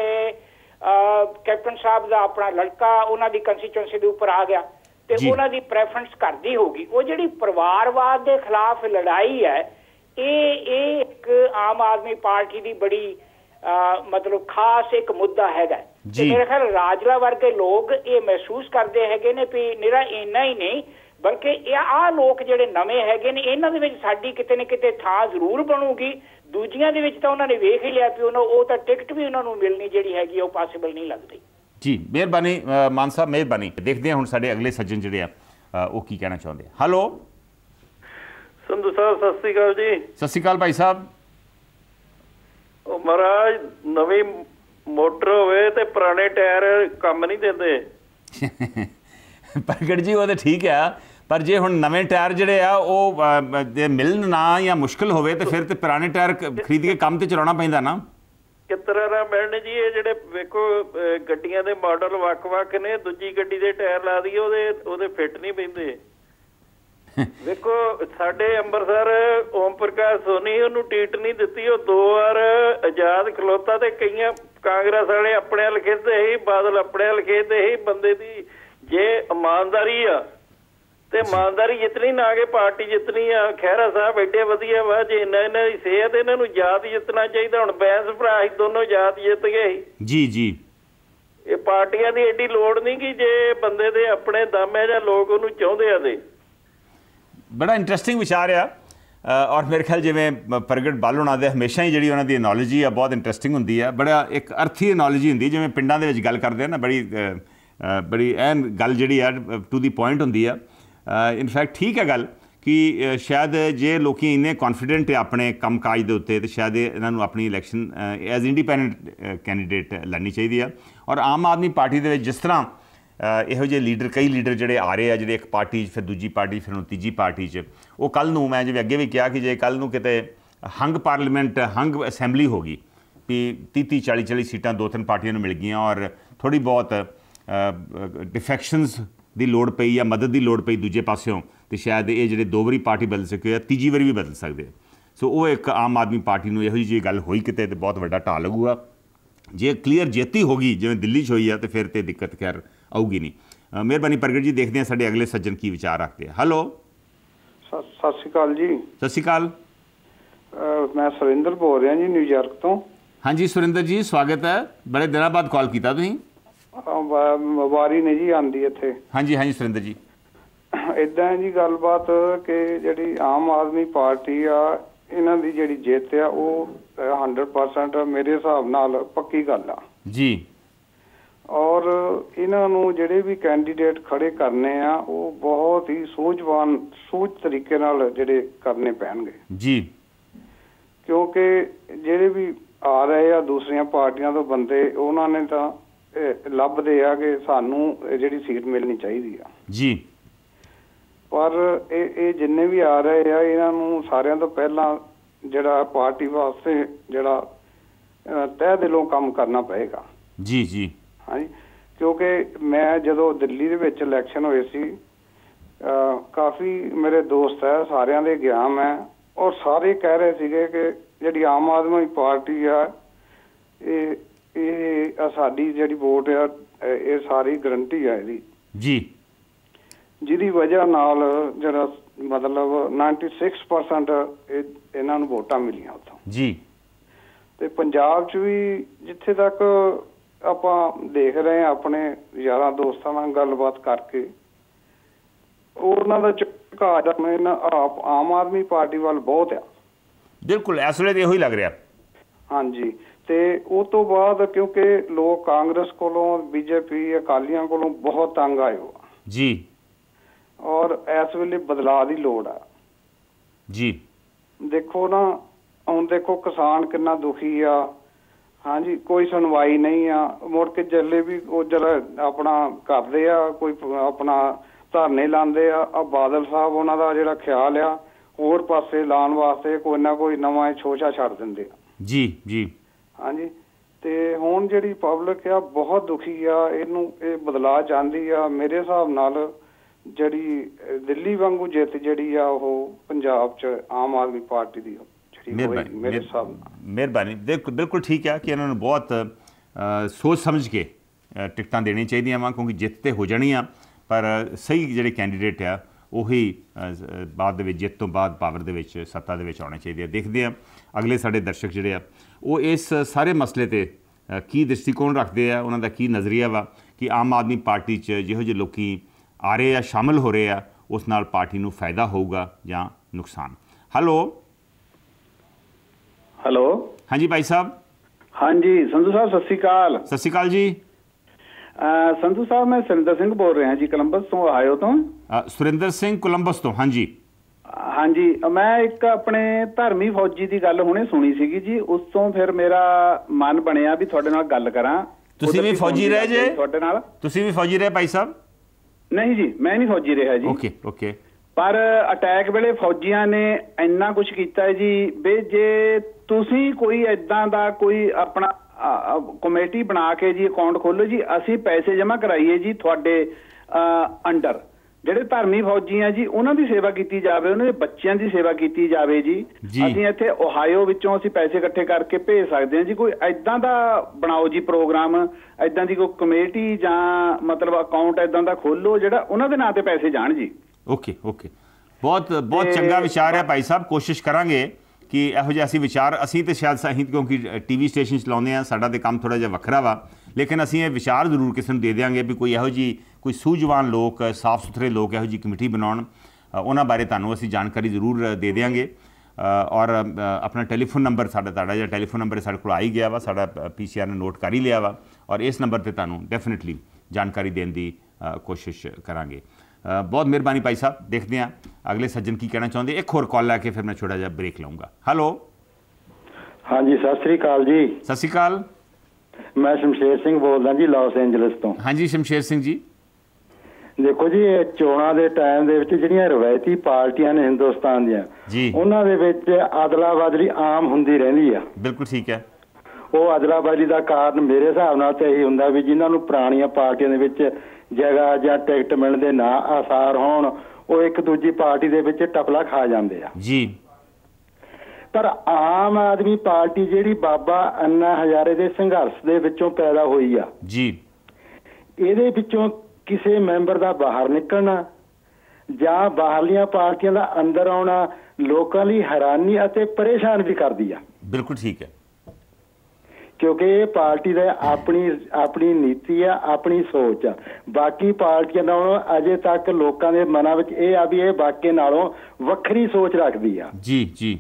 कैप्टन साहब का अपना लड़का उन्हां दी कंस्टिट्यूएंसी दे उपर आ गया ते उन्हां दी प्रेफरेंस घर दी होगी। वो जिहड़ी परिवारवाद के खिलाफ लड़ाई है ये एक आम आदमी पार्टी की बड़ी आ, मतलब खास एक मुद्दा हैगा। मेरे ख्याल राजला वर्गे लोग ये महसूस करते हैगे ने भी निरा इन्ना ही नहीं बल्कि आ लोग जिहड़े नवे हैगे ने इन्हां दे विच साडी किते न किते थां जरूर बनूगी, दूजियां दे विच तां उन्हां ने वेख ही लिया कि उन्हां ओह तां टिकट भी उन्हां नूं मिलनी जिहड़ी हैगी ओह पॉसिबल नहीं लगदी। जी मेहरबानी मान साहब, मेहरबानी। देखते हैं हुण साडे अगले सज्जन जिहड़े आ ओह की कहना चाहुंदे। हेलो संधू साहब, सत श्री अकाल जी। सत श्री अकाल भाई साहब। महाराज नवी मोटर होवे ते पुराने टायर काम नहीं देंदे। प्रगट जी वो तो ठीक है, पर जे हुण नवें टायर जिहड़े आ ओह जे मिलन ना या मुश्किल होवे ते फिर ते पुराने टायर खरीद के काम ते चलाउणा पैंदा ना। किस तरह ना मिलने जी, ये जिहड़े वेखो गड्डियां दे मॉडल वक-वक ने, दूजी गड्डी दे टायर ला दईए ओहदे ओहदे फिट नहीं पैंदे। देखो साडे अंबरसर ओम प्रकाश सोनी उन्होंने टीट नहीं दी, दो बार आजाद खलोता ते कई कांग्रेस वाले अपने हल खेदे ही, बादल अपने हल खेदे ही। बंदे दी जे ईमानदारी आ ते ईमानदारी जितनी ना के पार्टी जितनी आ। खैरा साहब एडे वधिया वा, जे इन्ना इन्हां दी सेहत इन्हां नूं जात जितना चाहिए। हुण बैस भरा ही दोनों जात जित गए जी जी। ये पार्टियां दी एडी लोड़ नहीं कि जे बंदे दे अपने दम है जां लोग उहनूं चाहुंदे आ दे। बड़ा इंटरस्टिंग विचार आ और मेरे ख्याल जिवें प्रगट बाल होना दे हमेशा ही जिहड़ी उन्हां दी एनोलॉजी आ बहुत इंटरस्टिंग हुंदी है, बड़ा एक अर्थी एनोलॉजी हुंदी जिवें पिंडां दे विच गल करदे ना, बड़ी बड़ी एन गल जिहड़ी आ टू दी पॉइंट हुंदी आ। इनफैक्ट ठीक है गल कि शायद जे लोग इन्ने कॉन्फिडेंट है अपने कम काज के उत्ते तो शायद इन्हां नूं अपनी इलैक्शन एज इंडिपेंडेंट कैंडीडेट लड़नी चाहिए है। और आम आदमी पार्टी दे विच जिस तरह इहो जे लीडर कई लीडर जिहड़े आ रहे हैं जिहड़े एक पार्टी फिर दूजी पार्टी फिर तीजी पार्टी च, वो कल नूं मैं जिवें अगे भी कहा कि जे कल नूं किते हंग पार्लीमेंट हंग असैंबली होगी भी तीह तीह चाली चाली सीटां दो तीन पार्टियां नूं मिल गईयां और थोड़ी बहुत डिफैक्शनस की लोड़ पई या मदद की लोड़ पई दूजे पासों तो शायद ये जिहड़े दो वारी पार्टी बदल सके तीजी वारी भी बदल सकते। सो वो एक आम आदमी पार्टी नूं इहो जी गल होई किते तो बहुत वड्डा ढाह लगूगा। जे क्लीयर जेती होगी जिवें दिल्ली च होई है तो फिर तो दिक्कत खैर आऊगी नहीं। ਮਿਹਰਬਾਨੀ ਪ੍ਰਗਟ ਜੀ, ਦੇਖਦੇ ਹਾਂ ਸਾਡੇ ਅਗਲੇ ਸੱਜਣ ਕੀ ਵਿਚਾਰ ਰੱਖਦੇ ਆ। ਹੈਲੋ, ਸਤਿ ਸ਼੍ਰੀ ਅਕਾਲ ਜੀ। ਸਤਿ ਸ਼੍ਰੀ ਅਕਾਲ। ਮੈਂ ਸੁਰਿੰਦਰ ਬੋਲ ਰਿਹਾ ਜੀ, ਨਿਊਯਾਰਕ ਤੋਂ। ਹਾਂਜੀ ਸੁਰਿੰਦਰ ਜੀ, ਸਵਾਗਤ ਹੈ, ਬੜੇ ਦਿਨਾਂ ਬਾਅਦ ਕਾਲ ਕੀਤਾ ਤੁਸੀਂ। ਵਾਰੀ ਨਹੀਂ ਜੀ ਆਉਂਦੀ ਇੱਥੇ। ਹਾਂਜੀ ਹਾਂਜੀ ਸੁਰਿੰਦਰ ਜੀ, ਇੱਦਾਂ ਹੈ ਜੀ ਗੱਲਬਾਤ ਕਿ ਜਿਹੜੀ ਆਮ ਆਦਮੀ ਪਾਰਟੀ ਆ, ਇਹਨਾਂ ਦੀ ਜਿਹੜੀ ਜਿੱਤ ਆ ਉਹ ਹੰਡਰਡ ਪਰਸੈਂਟ ਮੇਰੇ ਹਿਸਾਬ ਨਾਲ ਪੱਕੀ ਗੱਲ ਆ ਜੀ। ਔਰ ਇਹਨਾਂ ਨੂੰ ਜਿਹੜੇ ਵੀ ਕੈਂਡੀਡੇਟ ਖੜੇ ਕਰਨੇ ਆ ਉਹ ਬਹੁਤ ਹੀ ਸੂਝਵਾਨ ਸੂਝ ਤਰੀਕੇ ਨਾਲ ਜਿਹੜੇ ਕਰਨੇ ਪੈਣਗੇ ਜੀ, ਕਿਉਂਕਿ ਜਿਹੜੇ ਵੀ ਆ ਰਹੇ ਆ ਦੂਸਰੀਆਂ ਪਾਰਟੀਆਂ ਤੋਂ ਬੰਦੇ, ਉਹਨਾਂ ਨੇ ਤਾਂ ਲੱਭਦੇ ਆ ਕਿ ਸਾਨੂੰ ਜਿਹੜੀ ਸੀਟ ਮਿਲਣੀ ਚਾਹੀਦੀ ਆ ਜੀ, ਪਰ ਇਹ ਇਹ ਜਿੰਨੇ ਵੀ ਆ ਰਹੇ ਆ ਇਹਨਾਂ ਨੂੰ ਸਾਰਿਆਂ ਤੋਂ ਪਹਿਲਾਂ ਜਿਹੜਾ ਪਾਰਟੀ ਵਾਸਤੇ ਜਿਹੜਾ ਤਹਿ ਦਿਲੋਂ ਕੰਮ ਕਰਨਾ ਪਏਗਾ ਜੀ ਜੀ। ਹਾਂਜੀ, ਕਿਉਂਕਿ ਮੈਂ ਜਦੋਂ ਦਿੱਲੀ ਦੇ ਵਿੱਚ ਇਲੈਕਸ਼ਨ ਹੋਏ ਸੀ, ਕਾਫੀ ਮੇਰੇ ਦੋਸਤ ਹੈ, ਸਾਰਿਆਂ ਦੇ ਗਿਆ ਮੈਂ, ਔਰ ਸਾਰੇ ਕਹਿ ਰਹੇ ਸੀਗੇ ਕਿ ਜਿਹੜੀ ਆਮ ਆਦਮੀ ਪਾਰਟੀ ਆ ਇਹ ਇਹ ਸਾਡੀ ਜਿਹੜੀ ਵੋਟ ਆ ਇਹ ਸਾਰੀ ਗਰੰਟੀ ਆ ਇਹਦੀ ਜੀ, ਜਿਹਦੀ ਵਜ੍ਹਾ ਨਾਲ ਜਿਹੜਾ ਮਤਲਬ ਨਾਈਨਟੀ ਸਿਕਸ ਪਰਸੈਂਟ ਇਹਨਾਂ ਨੂੰ ਵੋਟਾਂ ਮਿਲੀਆਂ ਉੱਥੋਂ ਜੀ। ਤੇ ਪੰਜਾਬ 'ਚ ਵੀ ਜਿੱਥੇ ਤੱਕ ਆਪਾਂ ਦੇਖ ਰਹੇ ਹਾਂ ਆਪਣੇ ਯਾਰਾਂ ਦੋਸਤਾਂ ਨਾਲ ਗੱਲਬਾਤ ਕਰਕੇ, ਉਹਨਾਂ ਦਾ ਝੁਕਾਅ ਜਿਹੜਾ ਆਪ ਆਮ ਆਦਮੀ ਪਾਰਟੀ ਵੱਲ ਬਹੁਤ ਆ। ਬਿਲਕੁਲ ਇਸ ਵੇਲੇ ਇਹੋ ਹੀ ਲੱਗ ਰਿਹਾ। ਹਾਂਜੀ, ਤੇ ਉਹ ਤੋਂ ਬਾਅਦ ਕਿਉਂਕਿ ਲੋਕ ਕਾਂਗਰਸ ਕੋਲੋਂ, ਬੀਜੇਪੀ, ਅਕਾਲੀਆਂ ਕੋਲੋਂ ਬਹੁਤ ਤੰਗ ਆਏ ਹੋ ਜੀ, ਔਰ ਇਸ ਵੇਲੇ ਬਦਲਾਅ ਦੀ ਲੋੜ ਆ ਜੀ। ਦੇਖੋ ਨਾ, ਹੁਣ ਦੇਖੋ ਕਿਸਾਨ ਕਿੰਨਾ ਦੁਖੀ ਆ। ਹਾਂਜੀ, ਕੋਈ ਸੁਣਵਾਈ ਨਹੀਂ ਆ। ਮੁੜ ਕੇ ਜੱਲੇ ਵੀ ਉਹ ਜਿਹੜਾ ਆਪਣਾ ਕਰਦੇ ਆ, ਕੋਈ ਆਪਣਾ ਧਰਨੇ ਲਾਉਂਦੇ ਆ। ਆ ਬਾਦਲ ਸਾਹਿਬ ਉਹਨਾਂ ਦਾ ਜਿਹੜਾ ਖਿਆਲ ਆ ਹੋਰ ਪਾਸੇ ਲਾਉਣ ਵਾਸਤੇ ਕੋਈ ਨਾ ਕੋਈ ਨਵਾਂ ਛੋਛਾ ਛੱਡ ਦਿੰਦੇ ਆ ਜੀ ਜੀ। ਹਾਂਜੀ, ਤੇ ਹੁਣ ਜਿਹੜੀ ਪਬਲਿਕ ਆ ਬਹੁਤ ਦੁਖੀ ਆ, ਇਹਨੂੰ ਇਹ ਬਦਲਾਅ ਚਾਹੁੰਦੀ ਆ। ਮੇਰੇ ਹਿਸਾਬ ਨਾਲ ਜਿਹੜੀ ਦਿੱਲੀ ਵਾਂਗੂ ਜਿੱਤ ਜਿਹੜੀ ਆ ਉਹ ਪੰਜਾਬ 'ਚ ਆਮ ਆਦਮੀ ਪਾਰਟੀ ਦੀ ਮਿਹਰਬਾਨੀ ਮੇਰੇ ਹਿਸਾਬ ਨਾਲ। ਮਿਹਰਬਾਨੀ, ਬਿਲਕੁਲ ਠੀਕ ਹੈ ਕਿ ਇਹਨਾਂ ਨੂੰ ਬਹੁਤ ਸੋਚ ਸਮਝ ਕੇ ਟਿਕਟਾਂ ਦੇਣੀਆਂ ਚਾਹੀਦੀਆਂ ਵਾ, ਕਿਉਂਕਿ ਜਿੱਤ ਤੇ ਹੋ ਜਾਣੀ ਆ, ਪਰ ਸਹੀ ਜਿਹੜੇ ਕੈਂਡੀਡੇਟ ਆ ਉਹੀ ਬਾਅਦ ਦੇ ਵਿੱਚ ਜਿੱਤ ਤੋਂ ਬਾਅਦ ਪਾਵਰ ਦੇ ਵਿੱਚ, ਸੱਤਾ ਦੇ ਵਿੱਚ ਆਉਣੇ ਚਾਹੀਦੇ ਆ। ਦੇਖਦੇ ਆ ਅਗਲੇ ਸਾਡੇ ਦਰਸ਼ਕ ਜਿਹੜੇ ਆ ਉਹ ਇਸ ਸਾਰੇ ਮਸਲੇ 'ਤੇ ਕੀ ਦ੍ਰਿਸ਼ਟੀਕੋਣ ਰੱਖਦੇ ਆ, ਉਹਨਾਂ ਦਾ ਕੀ ਨਜ਼ਰੀਆ ਵਾ ਕਿ ਆਮ ਆਦਮੀ ਪਾਰਟੀ 'ਚ ਜਿਹੋ ਜਿਹੇ ਲੋਕੀ ਆ ਰਹੇ ਆ, ਸ਼ਾਮਲ ਹੋ ਰਹੇ ਆ, ਉਸ ਨਾਲ ਪਾਰਟੀ ਨੂੰ ਫਾਇਦਾ ਹੋਊਗਾ ਜਾਂ ਨੁਕਸਾਨ। ਹੈਲੋ ਹੈਲੋ ਹਾਂਜੀ ਭਾਈ ਸਾਹਿਬ। ਹਾਂਜੀ ਸੰਧੂ ਸਾਹਿਬ, ਸਤਿ ਸ਼੍ਰੀ ਅਕਾਲ। ਸਤਿ ਸ਼੍ਰੀ ਅਕਾਲ ਜੀ। ਸੰਧੂ ਸਾਹਿਬ, ਮੈਂ ਸੁਰਿੰਦਰ ਸਿੰਘ ਬੋਲ ਰਿਹਾ ਜੀ, ਕੋਲੰਬਸ ਤੋਂ ਆਇਓ ਤੋਂ। ਸੁਰਿੰਦਰ ਸਿੰਘ ਕੋਲੰਬਸ ਤੋਂ, ਹਾਂਜੀ ਹਾਂਜੀ। ਮੈਂ ਇੱਕ ਆਪਣੇ ਧਰਮੀ ਫੌਜੀ ਦੀ ਗੱਲ ਹੁਣੇ ਸੁਣੀ ਸੀਗੀ ਜੀ, ਉਸ ਤੋਂ ਫਿਰ ਮੇਰਾ ਮਨ ਬਣਿਆ ਵੀ ਤੁਹਾਡੇ ਨਾਲ ਗੱਲ ਕਰਾਂ। ਤੁਸੀਂ ਵੀ ਫੌਜੀ ਰਹੇ ਜੇ? ਤੁਹਾਡੇ ਨਾਲ ਤੁਸੀਂ ਵੀ ਫੌਜੀ ਰਹੇ ਭਾਈ ਸਾਹਿਬ? ਨਹੀਂ ਜੀ, ਮੈਂ ਨਹੀਂ ਫੌਜੀ ਰਿਹਾ ਜੀ। Okay okay. ਪਰ ਅਟੈਕ ਵੇਲੇ ਫੌਜੀਆਂ ਨੇ ਇੰਨਾ ਕੁਛ ਕੀਤਾ ਹੈ ਜੀ ਵੀ ਜੇ ਤੁਸੀਂ ਕੋਈ ਏਦਾਂ ਦਾ ਕੋਈ ਆਪਣਾ ਕਮੇਟੀ ਬਣਾ ਕੇ ਜੀ ਅਕਾਊਂਟ ਖੋਲੋ ਜੀ, ਅਸੀਂ ਪੈਸੇ ਜਮ੍ਹਾਂ ਕਰਾਈਏ ਜੀ ਤੁਹਾਡੇ ਅੰਡਰ, ਜਿਹੜੇ ਧਰਮੀ ਫੌਜੀ ਆ ਜੀ ਉਹਨਾਂ ਦੀ ਸੇਵਾ ਕੀਤੀ ਜਾਵੇ, ਉਹਨਾਂ ਦੇ ਬੱਚਿਆਂ ਦੀ ਸੇਵਾ ਕੀਤੀ ਜਾਵੇ ਜੀ। ਅਸੀਂ ਇੱਥੇ ਓਹਾਇਓ ਵਿੱਚੋਂ ਅਸੀਂ ਪੈਸੇ ਇਕੱਠੇ ਕਰਕੇ ਭੇਜ ਸਕਦੇ ਹਾਂ ਜੀ। ਕੋਈ ਏਦਾਂ ਦਾ ਬਣਾਓ ਜੀ ਪ੍ਰੋਗਰਾਮ, ਏਦਾਂ ਦੀ ਕੋਈ ਕਮੇਟੀ ਜਾਂ ਮਤਲਬ ਅਕਾਊਂਟ ਏਦਾਂ ਦਾ ਖੋਲੋ ਜਿਹੜਾ ਉਹਨਾਂ ਦੇ ਨਾਂ ਤੇ ਪੈਸੇ ਜਾਣ ਜੀ। ਓਕੇ ਓਕੇ, ਬਹੁਤ ਬਹੁਤ ਚੰਗਾ ਵਿਚਾਰ ਹੈ ਭਾਈ ਸਾਹਿਬ। ਕੋਸ਼ਿਸ਼ ਕਰਾਂਗੇ ਕਿ ਇਹੋ ਜਿਹੇ ਅਸੀਂ ਵਿਚਾਰ, ਅਸੀਂ ਤਾਂ ਸ਼ਾਇਦ ਅਸੀਂ ਕਿਉਂਕਿ ਟੀ ਵੀ ਸਟੇਸ਼ਨ ਚਲਾਉਂਦੇ ਹਾਂ, ਸਾਡਾ ਤਾਂ ਕੰਮ ਥੋੜ੍ਹਾ ਜਿਹਾ ਵੱਖਰਾ ਵਾ, ਲੇਕਿਨ ਅਸੀਂ ਇਹ ਵਿਚਾਰ ਜ਼ਰੂਰ ਕਿਸੇ ਨੂੰ ਦੇ ਦਿਆਂਗੇ ਵੀ ਕੋਈ ਇਹੋ ਜਿਹੀ ਕੋਈ ਸੂਝਵਾਨ ਲੋਕ, ਸਾਫ਼ ਸੁਥਰੇ ਲੋਕ ਇਹੋ ਜਿਹੀ ਕਮੇਟੀ ਬਣਾਉਣ, ਉਹਨਾਂ ਬਾਰੇ ਤੁਹਾਨੂੰ ਅਸੀਂ ਜਾਣਕਾਰੀ ਜ਼ਰੂਰ ਦੇ ਦਿਆਂਗੇ। ਔਰ ਆਪਣਾ ਟੈਲੀਫੋਨ ਨੰਬਰ ਸਾਡਾ, ਤੁਹਾਡਾ ਜਿਹੜਾ ਟੈਲੀਫੋਨ ਨੰਬਰ ਸਾਡੇ ਕੋਲ ਆ ਹੀ ਗਿਆ ਵਾ, ਸਾਡਾ ਪੀ ਸੀ ਆਰ ਨੇ ਨੋਟ ਕਰ ਹੀ ਲਿਆ ਵਾ, ਔਰ ਇਸ ਨੰਬਰ 'ਤੇ ਤੁਹਾਨੂੰ ਡੈਫੀਨੇਟਲੀ ਜਾਣਕਾਰੀ ਦੇਣ ਦੀ ਕੋਸ਼ਿਸ਼ ਕਰਾਂਗੇ। ਬਹੁਤ ਮਿਹਰਬਾਨੀ ਭਾਈ ਸਾਹਿਬ। ਦੇਖਦੇ ਹਾਂ ਅਗਲੇ ਸੱਜਣ ਕੀ ਕਹਿਣਾ ਚਾਹੁੰਦੇ। ਇੱਕ ਹੋਰ ਕਾਲ ਲੈ ਕੇ ਫਿਰ ਮੈਂ ਛੋਟਾ ਜਿਹਾ ਬ੍ਰੇਕ ਲਊਂਗਾ। ਹੈਲੋ ਹਾਂਜੀ, ਸਤਿ ਸ੍ਰੀ ਅਕਾਲ ਜੀ। ਸਤਿ ਸ਼੍ਰੀ ਅਕਾਲ। ਮੈਂ ਸ਼ਮਸ਼ੇਰ ਸਿੰਘ ਬੋਲਦਾ ਜੀ, ਲਾਸ ਐਂਜਲਸ ਤੋਂ। ਹਾਂਜੀ ਸ਼ਮਸ਼ੇਰ ਸਿੰਘ ਜੀ। ਦੇਖੋ ਜੀ, ਇਹ ਚੋਣਾਂ ਦੇ ਟਾਈਮ ਦੇ ਵਿੱਚ ਜਿਹੜੀਆਂ ਰਵਾਇਤੀ ਪਾਰਟੀਆਂ ਨੇ ਹਿੰਦੁਸਤਾਨ ਦੀਆਂ ਜੀ, ਉਹਨਾਂ ਦੇ ਵਿੱਚ ਅਦਲਾ ਬਦਲੀ ਆਮ ਹੁੰਦੀ ਰਹਿੰਦੀ ਆ। ਬਿਲਕੁਲ ਠੀਕ ਹੈ। ਉਹ ਅਦਲਾ ਬਦਲੀ ਦਾ ਕਾਰਨ ਮੇਰੇ ਹਿਸਾਬ ਨਾਲ ਤਾਂ ਇਹੀ ਹੁੰਦਾ ਵੀ ਜਿਨ੍ਹਾਂ ਨੂੰ ਪੁਰਾਣੀਆਂ ਪਾਰਟੀਆਂ ਦੇ ਵਿੱਚ ਜਗ੍ਹਾ ਜਾਂ ਟਿਕਟ ਮਿਲਣ ਦੇ ਨਾ ਆਸਾਰ ਹੋਣ, ਉਹ ਇੱਕ ਦੂਜੀ ਪਾਰਟੀ ਦੇ ਵਿੱਚ ਟਪਲਾ ਖਾ ਜਾਂਦੇ ਆ ਜੀ। ਪਰ ਆਮ ਆਦਮੀ ਪਾਰਟੀ ਜਿਹੜੀ ਬਾਬਾ ਅੰਨਾ ਹਜ਼ਾਰੇ ਦੇ ਸੰਘਰਸ਼ ਦੇ ਵਿੱਚੋਂ ਪੈਦਾ ਹੋਈ ਆ ਜੀ, ਇਹਦੇ ਵਿੱਚੋਂ ਕਿਸੇ ਮੈਂਬਰ ਦਾ ਬਾਹਰ ਨਿਕਲਣਾ ਜਾਂ ਬਾਹਰਲੀਆਂ ਪਾਰਟੀਆਂ ਦਾ ਅੰਦਰ ਆਉਣਾ ਲੋਕਾਂ ਲਈ ਹੈਰਾਨੀ ਅਤੇ ਪਰੇਸ਼ਾਨ ਵੀ ਕਰਦੀ ਆ। ਬਿਲਕੁਲ ਠੀਕ ਹੈ, ਕਿਉਂਕਿ ਇਹ ਪਾਰਟੀ ਦਾ ਆਪਣੀ ਆਪਣੀ ਨੀਤੀ ਆ, ਆਪਣੀ ਸੋਚ ਆ। ਬਾਕੀ ਪਾਰਟੀਆਂ ਨਾਲੋਂ ਅਜੇ ਤੱਕ ਲੋਕਾਂ ਦੇ ਮਨਾਂ ਵਿੱਚ ਇਹ ਆ ਵੀ ਇਹ ਬਾਕੀ ਨਾਲੋਂ ਵੱਖਰੀ ਸੋਚ ਰੱਖਦੀ ਆ। ਜੀ ਜੀ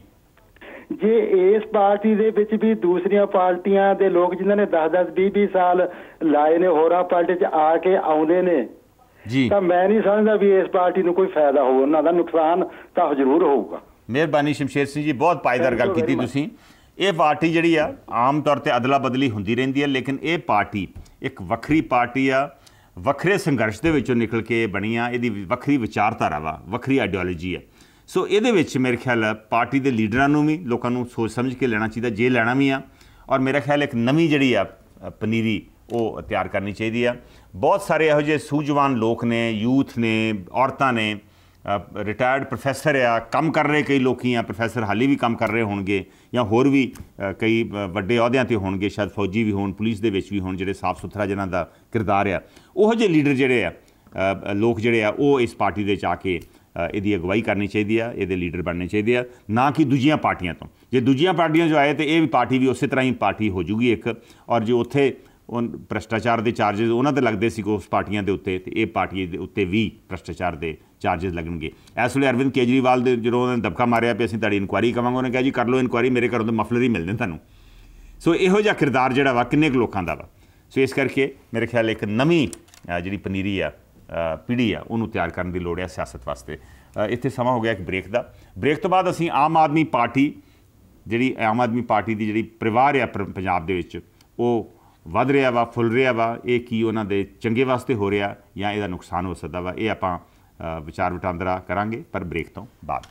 ਜੇ ਇਸ ਪਾਰਟੀ ਦੇ ਵਿੱਚ ਵੀ ਦੂਸਰੀਆਂ ਪਾਰਟੀਆਂ ਦੇ ਲੋਕ ਜਿਨ੍ਹਾਂ ਨੇ ਦਸ ਦਸ ਵੀਹ ਵੀਹ ਸਾਲ ਲਾਏ ਨੇ ਹੋਰਾਂ ਪਾਰਟੀ 'ਚ ਆ ਕੇ ਆਉਂਦੇ ਨੇ ਜੀ, ਤਾਂ ਮੈਂ ਨਹੀਂ ਸਮਝਦਾ ਵੀ ਇਸ ਪਾਰਟੀ ਨੂੰ ਕੋਈ ਫਾਇਦਾ ਹੋਊ, ਉਹਨਾਂ ਦਾ ਨੁਕਸਾਨ ਤਾਂ ਜ਼ਰੂਰ ਹੋਊਗਾ। ਮਿਹਰਬਾਨੀ ਸ਼ਮਸ਼ੇਰ ਸਿੰਘ ਜੀ, ਬਹੁਤ ਪਾਏਦਾਰ ਗੱਲ ਕੀਤੀ ਤੁਸੀਂ। ਇਹ ਪਾਰਟੀ ਜਿਹੜੀ ਆ ਆਮ ਤੌਰ 'ਤੇ ਅਦਲਾ ਬਦਲੀ ਹੁੰਦੀ ਰਹਿੰਦੀ ਹੈ, ਲੇਕਿਨ ਇਹ ਪਾਰਟੀ ਇੱਕ ਵੱਖਰੀ ਪਾਰਟੀ ਆ, ਵੱਖਰੇ ਸੰਘਰਸ਼ ਦੇ ਵਿੱਚੋਂ ਨਿਕਲ ਕੇ ਬਣੀ ਆ। ਇਹਦੀ ਵੱਖਰੀ ਵਿਚਾਰਧਾਰਾ ਵਾ, ਵੱਖਰੀ ਆਈਡੀਓਲੋਜੀ ਹੈ। ਸੋ ਇਹਦੇ ਵਿੱਚ ਮੇਰੇ ਖਿਆਲ ਪਾਰਟੀ ਦੇ ਲੀਡਰਾਂ ਨੂੰ ਵੀ ਲੋਕਾਂ ਨੂੰ ਸੋਚ ਸਮਝ ਕੇ ਲੈਣਾ ਚਾਹੀਦਾ, ਜੇ ਲੈਣਾ ਵੀ ਆ। ਔਰ ਮੇਰਾ ਖਿਆਲ ਇੱਕ ਨਵੀਂ ਜਿਹੜੀ ਆ ਪਨੀਰੀ ਉਹ ਤਿਆਰ ਕਰਨੀ ਚਾਹੀਦੀ ਆ। ਬਹੁਤ ਸਾਰੇ ਇਹੋ ਜਿਹੇ ਸੂਝਵਾਨ ਲੋਕ ਨੇ, ਯੂਥ ਨੇ, ਔਰਤਾਂ ਨੇ, ਰਿਟਾਇਰਡ ਪ੍ਰੋਫੈਸਰ ਆ, ਕੰਮ ਕਰ ਰਹੇ ਕਈ ਲੋਕੀ ਆ, ਪ੍ਰੋਫੈਸਰ ਹਾਲੀ ਵੀ ਕੰਮ ਕਰ ਰਹੇ ਹੋਣਗੇ ਜਾਂ ਹੋਰ ਵੀ ਕਈ ਵੱਡੇ ਅਹੁਦਿਆਂ 'ਤੇ ਹੋਣਗੇ, ਸ਼ਾਇਦ ਫੌਜੀ ਵੀ ਹੋਣ, ਪੁਲਿਸ ਦੇ ਵਿੱਚ ਵੀ ਹੋਣ, ਜਿਹੜੇ ਸਾਫ ਸੁਥਰਾ ਜਿਹਨਾਂ ਦਾ ਕਿਰਦਾਰ ਆ। ਉਹੋ ਜਿਹੇ ਲੀਡਰ ਜਿਹੜੇ ਆ, ਲੋਕ ਜਿਹੜੇ ਆ, ਉਹ ਇਸ ਪਾਰਟੀ ਦੇ ਵਿੱਚ ਆ ਕੇ ਇਹਦੀ ਅਗਵਾਈ ਕਰਨੀ ਚਾਹੀਦੀ ਆ, ਇਹਦੇ ਲੀਡਰ ਬਣਨੇ ਚਾਹੀਦੇ ਆ, ਨਾ ਕਿ ਦੂਜੀਆਂ ਪਾਰਟੀਆਂ ਤੋਂ। ਜੇ ਦੂਜੀਆਂ ਪਾਰਟੀਆਂ ਜੋ ਆਏ ਤਾਂ ਇਹ ਵੀ ਪਾਰਟੀ ਵੀ ਉਸੇ ਤਰ੍ਹਾਂ ਹੀ ਪਾਰਟੀ ਹੋ ਜੂਗੀ ਇੱਕ। ਔਰ ਜੋ ਉੱਥੇ ਉਹ ਭ੍ਰਿਸ਼ਟਾਚਾਰ ਦੇ ਚਾਰਜਿਸ ਉਹਨਾਂ 'ਤੇ ਲੱਗਦੇ ਸੀ ਉਸ ਪਾਰਟੀਆਂ ਦੇ ਉੱਤੇ, ਅਤੇ ਇਹ ਪਾਰਟੀ ਦੇ ਉੱਤੇ ਵੀ ਭ੍ਰਿਸ਼ਟਾਚਾਰ ਦੇ ਚਾਰਜਿਸ ਲੱਗਣਗੇ। ਇਸ ਵੇਲੇ ਅਰਵਿੰਦ ਕੇਜਰੀਵਾਲ ਦੇ ਜਦੋਂ ਉਹਨਾਂ ਨੇ ਦਬਕਾ ਮਾਰਿਆ ਵੀ ਅਸੀਂ ਤੁਹਾਡੀ ਇਨਕੁਆਇਰੀ ਕਰਾਂਗੇ, ਉਹਨੇ ਕਿਹਾ ਜੀ ਕਰ ਲਓ ਇਨਕੁਆਇਰੀ, ਮੇਰੇ ਘਰੋਂ ਤਾਂ ਮਫਲਰ ਹੀ ਮਿਲਦੇ ਤੁਹਾਨੂੰ। ਸੋ ਇਹੋ ਜਿਹਾ ਕਿਰਦਾਰ ਜਿਹੜਾ ਵਾ ਕਿੰਨੇ ਕੁ ਲੋਕਾਂ ਦਾ ਵਾ। ਸੋ ਇਸ ਕਰਕੇ ਮੇਰੇ ਖਿਆਲ ਇੱਕ ਨਵੀਂ ਜਿਹੜੀ ਪਨੀਰੀ ਆ, ਪੀੜ੍ਹੀ ਆ, ਉਹਨੂੰ ਤਿਆਰ ਕਰਨ ਦੀ ਲੋੜ ਹੈ ਸਿਆਸਤ ਵਾਸਤੇ। ਇੱਥੇ ਸਮਾਂ ਹੋ ਗਿਆ ਇੱਕ ਬ੍ਰੇਕ ਦਾ। ਬ੍ਰੇਕ ਤੋਂ ਬਾਅਦ ਅਸੀਂ ਆਮ ਆਦਮੀ ਪਾਰਟੀ ਜਿਹੜੀ ਆਮ ਆਦਮੀ ਪਾਰਟੀ ਦੀ ਜਿਹੜੀ ਪਰਿਵਾਰ ਆ ਪੰਜਾਬ ਦੇ ਵਿੱਚ, ਉਹ ਵੱਧ ਰਿਹਾ ਵਾ, ਫੁੱਲ ਰਿਹਾ ਵਾ, ਇਹ ਕੀ ਉਹਨਾਂ ਦੇ ਚੰਗੇ ਵਾਸਤੇ ਹੋ ਰਿਹਾ ਜਾਂ ਇਹਦਾ ਨੁਕਸਾਨ ਹੋ ਸਕਦਾ ਵਾ, ਇਹ ਆਪਾਂ ਵਿਚਾਰ ਵਟਾਂਦਰਾ ਕਰਾਂਗੇ ਪਰ ਬ੍ਰੇਕ ਤੋਂ ਬਾਅਦ।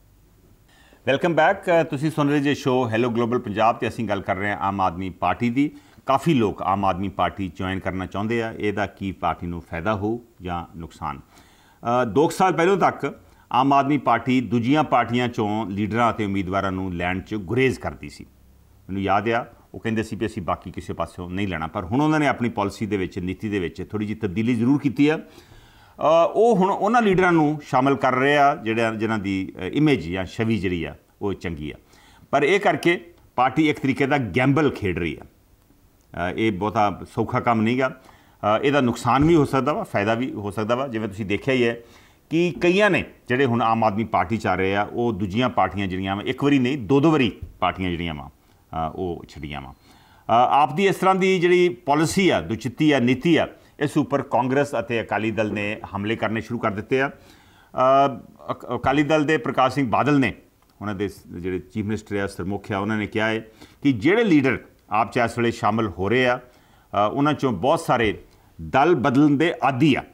Welcome back. ਤੁਸੀਂ ਸੁਣ ਰਹੇ ਜੇ ਸ਼ੋਅ ਹੈਲੋ ਗਲੋਬਲ ਪੰਜਾਬ, ਤੇ ਅਸੀਂ ਗੱਲ ਕਰ ਰਹੇ ਹਾਂ ਆਮ ਆਦਮੀ ਪਾਰਟੀ ਦੀ। ਕਾਫੀ ਲੋਕ ਆਮ ਆਦਮੀ ਪਾਰਟੀ ਜੁਆਇਨ ਕਰਨਾ ਚਾਹੁੰਦੇ ਆ, ਇਹਦਾ ਕੀ ਪਾਰਟੀ ਨੂੰ ਫਾਇਦਾ ਹੋ ਜਾਂ ਨੁਕਸਾਨ। ਦੋ ਸਾਲ ਪਹਿਲਾਂ ਤੱਕ ਆਮ ਆਦਮੀ ਪਾਰਟੀ ਦੂਜੀਆਂ ਪਾਰਟੀਆਂ 'ਚੋਂ ਲੀਡਰਾਂ ਅਤੇ ਉਮੀਦਵਾਰਾਂ ਨੂੰ ਲੈਣ 'ਚ ਗੁਰੇਜ਼ ਕਰਦੀ ਸੀ। ਮੈਨੂੰ ਯਾਦ ਆ ਉਹ ਕਹਿੰਦੇ ਸੀ ਵੀ ਅਸੀਂ ਬਾਕੀ ਕਿਸੇ ਪਾਸਿਓਂ ਨਹੀਂ ਲੈਣਾ, ਪਰ ਹੁਣ ਉਹਨਾਂ ਨੇ ਆਪਣੀ ਪਾਲਿਸੀ ਦੇ ਵਿੱਚ, ਨੀਤੀ ਦੇ ਵਿੱਚ ਥੋੜ੍ਹੀ ਜਿਹੀ ਤਬਦੀਲੀ ਜ਼ਰੂਰ ਕੀਤੀ ਆ। ਉਹ ਹੁਣ ਉਹਨਾਂ ਲੀਡਰਾਂ ਨੂੰ ਸ਼ਾਮਲ ਕਰ ਰਹੇ ਆ ਜਿਹੜਾ ਜਿਨ੍ਹਾਂ ਦੀ ਇਮੇਜ ਜਾਂ ਛਵੀ ਜਿਹੜੀ ਆ ਉਹ ਚੰਗੀ ਆ, ਪਰ ਇਹ ਕਰਕੇ ਪਾਰਟੀ ਇੱਕ ਤਰੀਕੇ ਦਾ ਗੈਂਬਲ ਖੇਡ ਰਹੀ ਆ। ਇਹ ਬਹੁਤਾ ਸੌਖਾ ਕੰਮ ਨਹੀਂ ਗਾ। ਇਹਦਾ ਨੁਕਸਾਨ ਵੀ ਹੋ ਸਕਦਾ ਵਾ, ਫਾਇਦਾ ਵੀ ਹੋ ਸਕਦਾ ਵਾ। ਜਿਵੇਂ ਤੁਸੀਂ ਦੇਖਿਆ ਹੀ ਹੈ ਕਿ ਕਈਆਂ ਨੇ ਜਿਹੜੇ ਹੁਣ ਆਮ ਆਦਮੀ ਪਾਰਟੀ 'ਚ ਆ ਰਹੇ ਆ, ਉਹ ਦੂਜੀਆਂ ਪਾਰਟੀਆਂ ਜਿਹੜੀਆਂ ਵਾ, ਇੱਕ ਵਾਰੀ ਨਹੀਂ ਦੋ ਦੋ ਵਾਰੀ ਪਾਰਟੀਆਂ ਜਿਹੜੀਆਂ ਵਾ ਉਹ ਛੱਡੀਆਂ ਵਾ। ਆਪ ਦੀ ਇਸ ਤਰ੍ਹਾਂ ਦੀ ਜਿਹੜੀ ਪਾਲਿਸੀ ਆ, ਦੁਚਿੱਤੀ ਆ, ਨੀਤੀ ਆ, ਇਸ ਉੱਪਰ ਕਾਂਗਰਸ ਅਤੇ ਅਕਾਲੀ ਦਲ ਨੇ ਹਮਲੇ ਕਰਨੇ ਸ਼ੁਰੂ ਕਰ ਦਿੱਤੇ ਆ। ਅਕਾਲੀ ਦਲ ਦੇ ਪ੍ਰਕਾਸ਼ ਸਿੰਘ ਬਾਦਲ ਨੇ, ਉਹਨਾਂ ਦੇ ਜਿਹੜੇ ਚੀਫ ਮਿਨਿਸਟਰ ਆ, ਸਰਮੁਖ ਆ, ਉਹਨਾਂ ਨੇ ਕਿਹਾ ਹੈ ਕਿ ਜਿਹੜੇ ਲੀਡਰ ਆਪ 'ਚ ਇਸ ਵੇਲੇ ਸ਼ਾਮਲ ਹੋ ਰਹੇ ਆ, ਉਹਨਾਂ 'ਚੋਂ ਬਹੁਤ ਸਾਰੇ ਦਲ ਬਦਲਣ ਦੇ ਆਦੀ ਆ।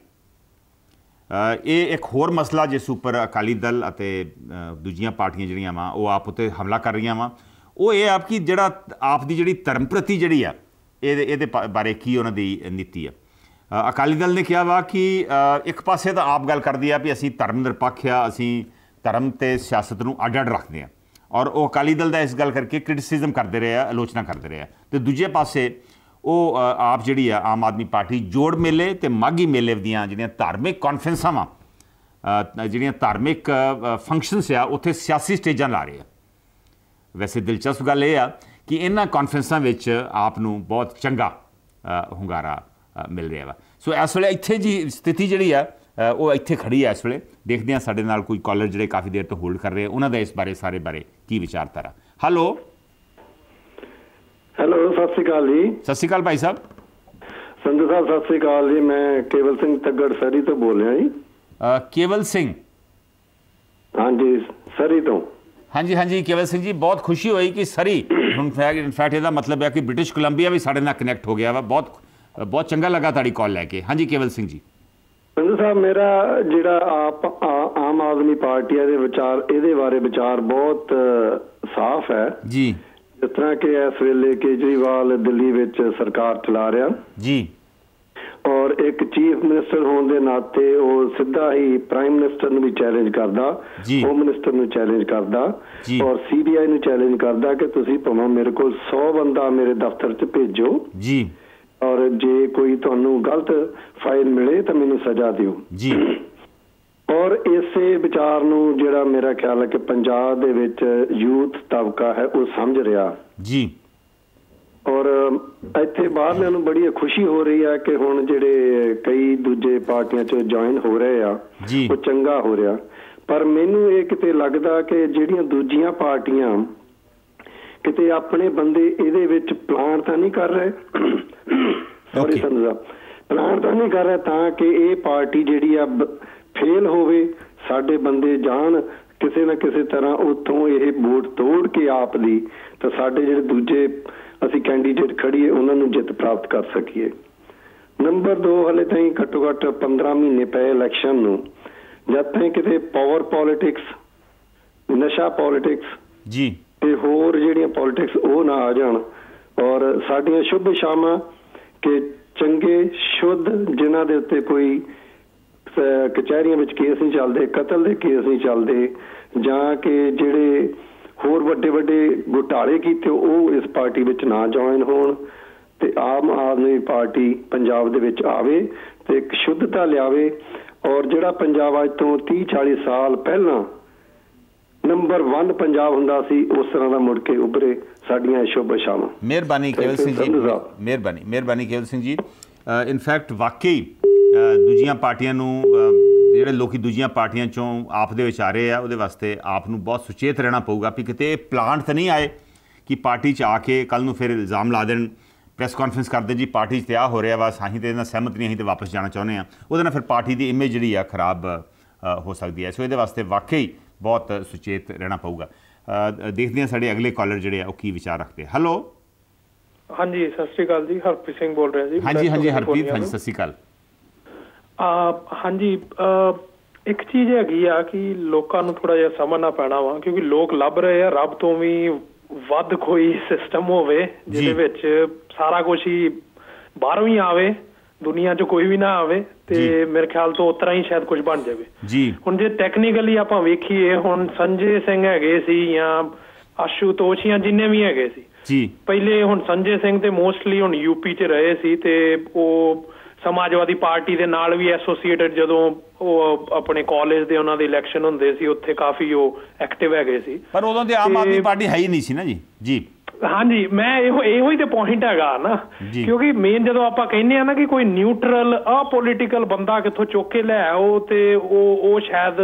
ਇਹ ਇੱਕ ਹੋਰ ਮਸਲਾ ਜਿਸ ਉੱਪਰ ਅਕਾਲੀ ਦਲ ਅਤੇ ਦੂਜੀਆਂ ਪਾਰਟੀਆਂ ਜਿਹੜੀਆਂ ਵਾ ਉਹ ਆਪ ਉੱਤੇ ਹਮਲਾ ਕਰ ਰਹੀਆਂ ਵਾ, ਉਹ ਇਹ ਆਪ ਕਿ ਜਿਹੜਾ ਆਪ ਦੀ ਜਿਹੜੀ ਧਰਮ ਪ੍ਰਤੀ ਜਿਹੜੀ ਆ ਇਹਦੇ ਇਹਦੇ ਬਾਰੇ ਕੀ ਉਹਨਾਂ ਦੀ ਨੀਤੀ ਆ। ਅਕਾਲੀ ਦਲ ਨੇ ਕਿਹਾ ਵਾ ਕਿ ਇੱਕ ਪਾਸੇ ਤਾਂ ਆਪ ਗੱਲ ਕਰਦੀ ਆ ਵੀ ਅਸੀਂ ਧਰਮ ਨਿਰਪੱਖ ਆ, ਅਸੀਂ ਧਰਮ ਅਤੇ ਸਿਆਸਤ ਨੂੰ ਅੱਡ ਅੱਡ ਰੱਖਦੇ ਹਾਂ, ਔਰ ਉਹ ਅਕਾਲੀ ਦਲ ਦਾ ਇਸ ਗੱਲ ਕਰਕੇ ਕ੍ਰਿਟਿਸਿਜ਼ਮ ਕਰਦੇ ਰਹੇ ਆ, ਆਲੋਚਨਾ ਕਰਦੇ ਰਹੇ ਆ। ਅਤੇ ਦੂਜੇ ਪਾਸੇ ਉਹ ਆਪ ਜਿਹੜੀ ਆ ਆਮ ਆਦਮੀ ਪਾਰਟੀ ਜੋੜ ਮੇਲੇ ਅਤੇ ਮਾਘੀ ਮੇਲੇ ਦੀਆਂ ਜਿਹੜੀਆਂ ਧਾਰਮਿਕ ਕਾਨਫਰੰਸਾਂ ਵਾ, ਜਿਹੜੀਆਂ ਧਾਰਮਿਕ ਫੰਕਸ਼ਨਸ ਆ, ਉੱਥੇ ਸਿਆਸੀ ਸਟੇਜਾਂ ਲਾ ਰਹੇ ਆ। ਵੈਸੇ ਦਿਲਚਸਪ ਗੱਲ ਇਹ ਆ ਕਿ ਇਹਨਾਂ ਕਾਨਫਰੰਸਾਂ ਵਿੱਚ ਆਪ ਨੂੰ ਬਹੁਤ ਚੰਗਾ ਹੁੰਗਾਰਾ ਮਿਲ ਰਿਹਾ ਵਾ। ਸੋ ਇਸ ਵੇਲੇ ਇੱਥੇ ਜੀ ਸਥਿਤੀ ਜਿਹੜੀ ਆ ਉਹ ਇੱਥੇ ਖੜੀ ਆ। ਇਸ ਵੇਲੇ ਦੇਖਦੇ ਹਾਂ ਸਾਡੇ ਨਾਲ ਕੋਈ ਕਾਲਰ ਜਿਹੜੇ ਕਾਫੀ ਦੇਰ ਤੋਂ ਹੋਲਡ ਕਰ ਰਹੇ, ਉਹਨਾਂ ਦਾ ਇਸ ਬਾਰੇ ਸਾਰੇ ਬਾਰੇ ਕੀ ਵਿਚਾਰਧਾਰਾ। ਹੈਲੋ ਹੈਲੋ ਸਤਿ ਸ਼੍ਰੀ ਅਕਾਲ ਜੀ। ਸਤਿ ਸ਼੍ਰੀ ਅਕਾਲ ਭਾਈ ਸਾਹਿਬ। ਸੰਧੂ ਸਾਹਿਬ ਸਤਿ ਸ਼੍ਰੀ ਅਕਾਲ ਜੀ। ਮੈਂ ਕੇਵਲ ਸਿੰਘ ਤੱਗੜ ਸਰੀ ਤੋਂ ਬੋਲ ਰਿਹਾ ਜੀ। ਕੇਵਲ ਸਿੰਘ? ਹਾਂਜੀ ਸਰੀ ਤੋਂ। ਹਾਂਜੀ ਹਾਂਜੀ ਕੇਵਲ ਸਿੰਘ ਜੀ, ਬਹੁਤ ਖੁਸ਼ੀ ਹੋਈ ਕਿ ਸਰੀ, ਇਨਫੈਕਟ ਇਹਦਾ ਮਤਲਬ ਹੈ ਕਿ ਬ੍ਰਿਟਿਸ਼ ਕੋਲੰਬੀਆ ਵੀ ਸਾਡੇ ਨਾਲ ਕਨੈਕਟ ਹੋ ਗਿਆ ਵਾ। ਬਹੁਤ ਬਹੁਤ ਚੰਗਾ ਲੱਗਾ ਤੁਹਾਡੀ ਕਾਲ ਲੈ ਕੇ। ਹਾਂਜੀ ਕੇਵਲ ਸਿੰਘ ਜੀ। ਸੰਧੂ ਸਾਹਿਬ ਮੇਰਾ ਜਿਹੜਾ ਆਪ ਆਮ ਆਦਮੀ ਪਾਰਟੀ ਦੇ ਵਿਚਾਰ, ਇਹਦੇ ਬਾਰੇ ਵਿਚਾਰ ਬਹੁਤ ਸਾਫ਼ ਹੈ ਜੀ। ਜਿਸ ਤਰ੍ਹਾਂ ਕਿ ਇਸ ਵੇਲੇ ਕੇਜਰੀਵਾਲ ਦਿੱਲੀ ਵਿੱਚ ਸਰਕਾਰ ਚਲਾ ਰਿਹਾ ਜੀ, ਔਰ ਇੱਕ ਚੀਫ ਮਿਨਿਸਟਰ ਹੋਣ ਦੇ ਨਾਤੇ ਉਹ ਸਿੱਧਾ ਹੀ ਪ੍ਰਾਈਮ ਮਿਨਿਸਟਰ ਨੂੰ ਵੀ ਚੈਲੰਜ ਕਰਦਾ, ਹੋਮ ਮਿਨਿਸਟਰ ਨੂੰ ਚੈਲੰਜ ਕਰਦਾ, ਔਰ ਸੀਬੀਆਈ ਨੂੰ ਚੈਲੰਜ ਕਰਦਾ ਕਿ ਤੁਸੀਂ ਭਾਵੇਂ ਮੇਰੇ ਕੋਲ ਸੌ ਬੰਦਾ ਮੇਰੇ ਦਫ਼ਤਰ 'ਚ ਭੇਜੋ ਜੀ, ਔਰ ਜੇ ਕੋਈ ਤੁਹਾਨੂੰ ਗਲਤ ਫਾਈਲ ਮਿਲੇ ਤਾਂ ਮੈਨੂੰ ਸਜ਼ਾ ਦਿਓ ਜੀ। ਔਰ ਇਸੇ ਵਿਚਾਰ ਨੂੰ ਜਿਹੜਾ ਮੇਰਾ ਖਿਆਲ ਹੈ ਕਿ ਪੰਜਾਬ ਦੇ ਵਿੱਚ ਯੂਥ ਤਬਕਾ ਹੈ ਉਹ ਸਮਝ ਰਿਹਾ ਜੀ। ਔਰ ਇੱਥੇ ਬਾਹਰਲਿਆਂ ਨੂੰ ਬੜੀ ਖੁਸ਼ੀ ਹੋ ਰਹੀ ਹੈ ਕਿ ਹੁਣ ਜਿਹੜੇ ਕਈ ਦੂਜੇ ਪਾਰਟੀਆਂ 'ਚ ਜੁਆਇਨ ਹੋ ਰਹੇ ਆ ਉਹ ਚੰਗਾ ਹੋ ਰਿਹਾ। ਪਰ ਮੈਨੂੰ ਇਹ ਕਿਤੇ ਲੱਗਦਾ ਕਿ ਜਿਹੜੀਆਂ ਦੂਜੀਆਂ ਪਾਰਟੀਆਂ ਕਿਤੇ ਆਪਣੇ ਬੰਦੇ ਇਹਦੇ ਵਿੱਚ ਪਲਾਨ ਤਾਂ ਨਹੀਂ ਕਰ ਰਹੇ ਸੌਰੀ ਸੰਧੂ ਸਾਹਿਬ ਪਲਾਨ ਤਾਂ ਨਹੀਂ ਕਰ ਰਹੇ ਤਾਂ ਕਿ ਇਹ ਪਾਰਟੀ ਜਿਹੜੀ ਆ ਫੇਲ ਹੋਵੇ, ਸਾਡੇ ਬੰਦੇ ਜਾਣ ਕਿਸੇ ਨਾ ਕਿਸੇ ਤਰ੍ਹਾਂ ਉੱਥੋਂ ਇਹ ਵੋਟ ਤੋੜ ਕੇ ਆਪ ਦੀ ਤਾਂ ਸਾਡੇ ਜਿਹੜੇ ਦੂਜੇ ਅਸੀਂ ਕੈਂਡੀਡੇਟ ਖੜੀਏ ਉਹਨਾਂ ਨੂੰ ਜਿੱਤ ਪ੍ਰਾਪਤ ਕਰ ਸਕੀਏ। ਨੰਬਰ ਦੋ, ਹਲੇ ਤਾਈਂ ਘੱਟੋ ਘੱਟ ਪੰਦਰਾਂ ਮਹੀਨੇ ਪਏ ਇਲੈਕਸ਼ਨ ਨੂੰ, ਜਦ ਤਾਈਂ ਕਿਤੇ ਪਾਵਰ ਪੋਲੀਟਿਕਸ, ਨਸ਼ਾ ਪੋਲੀਟਿਕਸ ਜੀ ਤੇ ਹੋਰ ਜਿਹੜੀਆਂ ਪੋਲੀਟਿਕਸ ਉਹ ਨਾ ਆ ਜਾਣ ਔਰ ਸਾਡੀਆਂ ਸ਼ੁਭ ਸ਼ਾਮਾਂ ਕਿ ਚੰਗੇ ਸ਼ੁੱਧ ਜਿਨ੍ਹਾਂ ਦੇ ਉੱਤੇ ਕੋਈ ਕਚਹਿਰੀਆਂ ਵਿੱਚ ਕੇਸ ਨਹੀਂ ਚੱਲਦੇ, ਕਤਲ ਦੇ ਕੇਸ ਨਹੀਂ ਚੱਲਦੇ ਜਾਂ ਕਿ ਜਿਹੜੇ ਹੋਰ ਵੱਡੇ ਵੱਡੇ ਘੁਟਾਲੇ ਕੀਤੇ ਉਹ ਇਸ ਪਾਰਟੀ ਵਿੱਚ ਨਾ ਜੁਆਇਨ ਹੋਣ ਤੇ ਆਮ ਆਦਮੀ ਪਾਰਟੀ ਪੰਜਾਬ ਦੇ ਵਿੱਚ ਆਵੇ ਤੇ ਇੱਕ ਸ਼ੁੱਧਤਾ ਲਿਆਵੇ ਔਰ ਜਿਹੜਾ ਪੰਜਾਬ ਅੱਜ ਤੋਂ ਤੀਹ ਚਾਲੀ ਸਾਲ ਪਹਿਲਾਂ ਨੰਬਰ ਵਨ ਪੰਜਾਬ ਹੁੰਦਾ ਸੀ ਉਸ ਤਰ੍ਹਾਂ ਦਾ ਮੁੜ ਕੇ ਉੱਭਰੇ। ਸਾਡੀਆਂ ਸ਼ੁਭ ਸ਼ਾਮਾਂ। ਮਿਹਰਬਾਨੀ ਕੇਵਲ ਸਿੰਘ ਜੀ, ਮਿਹਰਬਾਨੀ ਮਿਹਰਬਾਨੀ ਕੇਵਲ ਸਿੰਘ ਜੀ। ਇਨਫੈਕਟ ਵਾਕਈ ਦੂਜੀਆਂ ਪਾਰਟੀਆਂ ਨੂੰ ਜਿਹੜੇ ਲੋਕੀ ਦੂਜੀਆਂ ਪਾਰਟੀਆਂ ਚੋਂ ਆਪ ਦੇ ਵਿੱਚ ਆ ਰਹੇ ਆ ਉਹਦੇ ਵਾਸਤੇ ਆਪ ਨੂੰ ਬਹੁਤ ਸੁਚੇਤ ਰਹਿਣਾ ਪਊਗਾ ਵੀ ਕਿਤੇ ਪਲਾਂਟ ਤਾਂ ਨਹੀਂ ਆਏ ਕਿ ਪਾਰਟੀ 'ਚ ਆ ਕੇ ਕੱਲ੍ਹ ਨੂੰ ਫਿਰ ਇਲਜ਼ਾਮ ਲਾ ਦੇਣ, ਪ੍ਰੈਸ ਕਾਨਫਰੰਸ ਕਰਦੇ ਜੀ ਪਾਰਟੀ 'ਚ ਤੇ ਆ ਹੋ ਰਿਹਾ ਵਾ, ਅਸੀਂ ਤਾਂ ਇਹਦੇ ਨਾਲ ਸਹਿਮਤ ਨਹੀਂ, ਅਸੀਂ ਤਾਂ ਵਾਪਸ ਜਾਣਾ ਚਾਹੁੰਦੇ ਹਾਂ, ਉਹਦੇ ਨਾਲ ਫਿਰ ਪਾਰਟੀ ਦੀ ਇਮੇਜ ਜਿਹੜੀ ਆ ਖਰਾਬ ਹੋ ਸਕਦੀ ਹੈ। ਸੋ ਇਹਦੇ ਵਾਸਤੇ ਵਾਕਈ ਬਹੁਤ ਸੁਚੇਤ ਰਹਿਣਾ ਪਊਗਾ। ਦੇਖਦੇ ਹਾਂ ਸਾਡੇ ਅਗਲੇ ਕਾਲਰ ਜਿਹੜੇ ਆ ਉਹ ਕੀ ਵਿਚਾਰ ਰੱਖਦੇ। ਹੈਲੋ ਹਾਂਜੀ ਸਤਿ ਸ਼੍ਰੀ ਅਕਾਲ ਜੀ, ਹਰਪ੍ਰੀਤ ਸਿੰਘ ਬੋਲ ਰਿਹਾ ਜੀ। ਹਾਂਜੀ ਹਾਂਜੀ ਹਰਪ੍ਰੀਤ, ਹਾਂਜੀ ਸਤਿ ਸ਼੍ਰੀ ਅਕਾਲ। ਹਾਂਜੀ ਇੱਕ ਚੀਜ਼ ਹੈਗੀ ਆ ਕਿ ਲੋਕਾਂ ਨੂੰ ਥੋੜਾ ਜਿਹਾ ਸਮਝਣਾ ਪੈਣਾ ਵਾ ਕਿਉਂਕਿ ਲੋਕ ਲੱਭ ਰਹੇ ਆ ਰੱਬ ਤੋਂ ਵੀ ਵੱਧ ਕੋਈ ਸਿਸਟਮ ਹੋਵੇ ਜਿਹਦੇ ਵਿੱਚ ਸਾਰਾ ਕੁਛ ਹੀ ਬਾਹਰੋਂ ਹੀ ਆਵੇ, ਦੁਨੀਆ 'ਚ ਕੋਈ ਵੀ ਨਾ ਆਵੇ ਤੇ ਮੇਰੇ ਖਿਆਲ ਤੋਂ ਉਸ ਤਰ੍ਹਾਂ ਹੀ ਸ਼ਾਇਦ ਕੁਝ ਬਣ ਜਾਵੇ ਜੀ। ਹੁਣ ਜੇ ਟੈਕਨੀਕਲੀ ਆਪਾਂ ਵੇਖੀਏ ਹੁਣ ਸੰਜੇ ਸਿੰਘ ਹੈਗੇ ਸੀ ਜਾਂ ਆਸ਼ੂਤੋਸ਼ ਜਾਂ ਜਿੰਨੇ ਵੀ ਹੈਗੇ ਸੀ ਜੀ ਪਹਿਲੇ, ਹੁਣ ਸੰਜੇ ਸਿੰਘ ਤੇ ਮੋਸਟਲੀ ਹੁਣ ਯੂਪੀ 'ਚ ਰਹੇ ਸੀ ਤੇ ਉਹ ਸਮਾਜਵਾਦੀ ਪਾਰਟੀ ਦੇ ਨਾਲ ਵੀ ਐਸੋਸੀਏਟਡ ਜਦੋਂ ਉਹ ਆਪਣੇ ਕਾਲਜ ਦੇ ਉਹਨਾਂ ਦੇ ਇਲੈਕਸ਼ਨ ਹੁੰਦੇ ਸੀ ਉੱਥੇ ਕਾਫੀ ਉਹ ਐਕਟਿਵ ਹੈਗੇ ਸੀ। ਪਰ ਉਦੋਂ ਤੇ ਆਮ ਆਦਮੀ ਪਾਰਟੀ ਹੈ ਹੀ ਨਹੀਂ ਸੀ ਨਾ ਜੀ। ਜੀ ਹਾਂਜੀ ਮੈਂ ਇਹੋ ਇਹੋ ਹੀ ਤੇ ਪੁਆਇੰਟ ਹੈਗਾ ਨਾ ਕਿਉਂਕਿ ਮੇਨ ਜਦੋਂ ਆਪਾਂ ਕਹਿੰਦੇ ਆ ਨਾ ਕਿ ਕੋਈ ਨਿਊਟਰਲ ਅਪੋਲੀਟੀਕਲ ਬੰਦਾ ਕਿੱਥੋਂ ਚੁੱਕ ਕੇ ਲੈ ਆਓ ਤੇ ਉਹ ਉਹ ਸ਼ਾਇਦ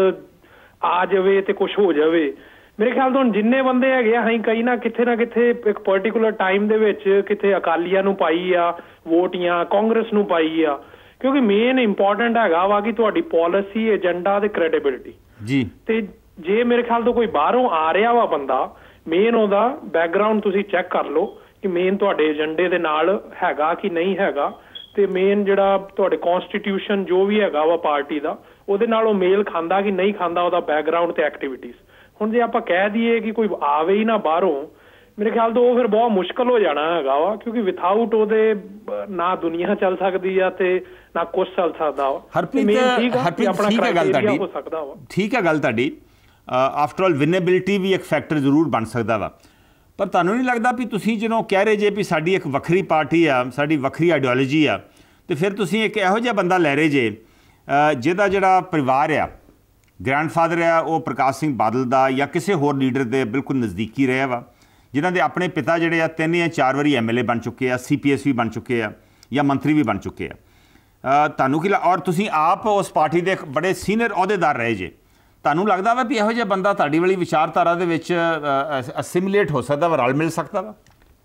ਆ ਜਾਵੇ ਤੇ ਕੁਛ ਹੋ ਜਾਵੇ। ਮੇਰੇ ਖਿਆਲ ਤੋਂ ਹੁਣ ਜਿੰਨੇ ਬੰਦੇ ਹੈਗੇ ਆ ਅਸੀਂ ਕਈ ਨਾ ਕਿੱਥੇ ਨਾ ਕਿੱਥੇ ਇੱਕ ਪਰਟੀਕੂਲਰ ਟਾਈਮ ਦੇ ਵਿੱਚ ਕਿਤੇ ਅਕਾਲੀਆਂ ਨੂੰ ਪਾਈ ਆ ਵੋਟ ਜਾਂ ਕਾਂਗਰਸ ਨੂੰ ਪਾਈ ਆ ਕਿਉਂਕਿ ਮੇਨ ਇੰਪੋਰਟੈਂਟ ਹੈਗਾ ਵਾ ਕਿ ਤੁਹਾਡੀ ਪਾਲਿਸੀ ਏਜੰਡਾ ਤੇ ਕ੍ਰੈਡੀਬਿਲਿਟੀ ਜੀ। ਤੇ ਜੇ ਮੇਰੇ ਖਿਆਲ ਤੋਂ ਕੋਈ ਬਾਹਰੋਂ ਆ ਰਿਹਾ ਵਾ ਬੰਦਾ ਮੇਨ ਉਹਦਾ ਬੈਕਗਰਾਊਂਡ ਤੁਸੀਂ ਚੈੱਕ ਕਰ ਲਓ ਕਿ ਮੇਨ ਤੁਹਾਡੇ ਏਜੰਡੇ ਦੇ ਨਾਲ ਹੈਗਾ ਕਿ ਨਹੀਂ ਹੈਗਾ ਤੇ ਮੇਨ ਜਿਹੜਾ ਤੁਹਾਡੇ ਕਨਸਟੀਟਿਊਸ਼ਨ ਜੋ ਵੀ ਹੈਗਾ ਵਾ ਪਾਰਟੀ ਦਾ ਉਹਦੇ ਨਾਲ ਉਹ ਮੇਲ ਖਾਂਦਾ ਕਿ ਨਹੀਂ ਖਾਂਦਾ ਉਹਦਾ ਬੈਕਗਰਾਊਂਡ ਤੇ ਐਕਟੀਵਿਟੀਜ਼। ਹੁਣ ਜੇ ਆਪਾਂ ਕਹਿ ਦਈਏ ਕਿ ਕੋਈ ਆਵੇ ਹੀ ਨਾ ਬਾਹਰੋਂ ਮੇਰੇ ਖਿਆਲ ਤੋਂ ਉਹ ਫਿਰ ਬਹੁਤ ਮੁਸ਼ਕਲ ਹੋ ਜਾਣਾ ਹੈਗਾ ਵਾ ਕਿਉਂਕਿ ਵਿਥਆਊਟ ਉਹਦੇ ਨਾ ਦੁਨੀਆ ਚੱਲ ਸਕਦੀ ਆ ਤੇ ਨਾ ਕੁਛ ਚੱਲ ਸਕਦਾ ਵਾ। ਹਰਪ੍ਰੀਤ ਹਰਪ੍ਰੀਤ ਠੀਕ ਹੈ ਗੱਲ ਤੁਹਾਡੀ, ਠੀਕ ਹੈ ਗੱਲ ਤੁਹਾਡੀ। ਆਫਟਰ ਆਲ ਵਿਨੇਬਿਲਿਟੀ ਵੀ ਇੱਕ ਫੈਕਟਰ ਜ਼ਰੂਰ ਬਣ ਸਕਦਾ ਵਾ ਪਰ ਤੁਹਾਨੂੰ ਨਹੀਂ ਲੱਗਦਾ ਵੀ ਤੁਸੀਂ ਜਦੋਂ ਕਹਿ ਰਹੇ ਜੇ ਵੀ ਸਾਡੀ ਇੱਕ ਵੱਖਰੀ ਪਾਰਟੀ ਆ, ਸਾਡੀ ਵੱਖਰੀ ਆਈਡੀਓਲੋਜੀ ਆ ਤੇ ਫਿਰ ਤੁਸੀਂ ਇੱਕ ਇਹੋ ਜਿਹਾ ਬੰਦਾ ਲੈ ਰਹੇ ਜੇ ਜਿਹਦਾ ਜਿਹੜਾ ਪਰਿਵਾਰ ਆ ਗ੍ਰੈਂਡਫਾਦਰ ਆ ਉਹ ਪ੍ਰਕਾਸ਼ ਸਿੰਘ ਬਾਦਲ ਦਾ ਜਾਂ ਕਿਸੇ ਹੋਰ ਲੀਡਰ ਦੇ ਬਿਲਕੁਲ ਨਜ਼ਦੀਕੀ ਰਿਹਾ ਵਾ, ਜਿਨ੍ਹਾਂ ਦੇ ਆਪਣੇ ਪਿਤਾ ਜਿਹੜੇ ਆ ਤਿੰਨ ਜਾਂ ਚਾਰ ਵਾਰੀ ਐਮ ਐਲ ਏ ਬਣ ਚੁੱਕੇ ਆ, ਸੀ ਪੀ ਐਸ ਵੀ ਬਣ ਚੁੱਕੇ ਆ ਜਾਂ ਮੰਤਰੀ ਵੀ ਬਣ ਚੁੱਕੇ ਆ। ਤੁਹਾਨੂੰ ਕੀ ਔਰ ਤੁਸੀਂ ਆਪ ਉਸ ਪਾਰਟੀ ਦੇ ਬੜੇ ਸੀਨੀਅਰ ਅਹੁਦੇਦਾਰ ਰਹੇ ਜੇ, ਤੁਹਾਨੂੰ ਲੱਗਦਾ ਵਾ ਵੀ ਇਹੋ ਜਿਹਾ ਬੰਦਾ ਤੁਹਾਡੀ ਵਾਲੀ ਵਿਚਾਰਧਾਰਾ ਦੇ ਵਿੱਚ ਅਸਿਮੀਲੇਟ ਹੋ ਸਕਦਾ ਵਾ, ਰਲ ਮਿਲ ਸਕਦਾ ਵਾ?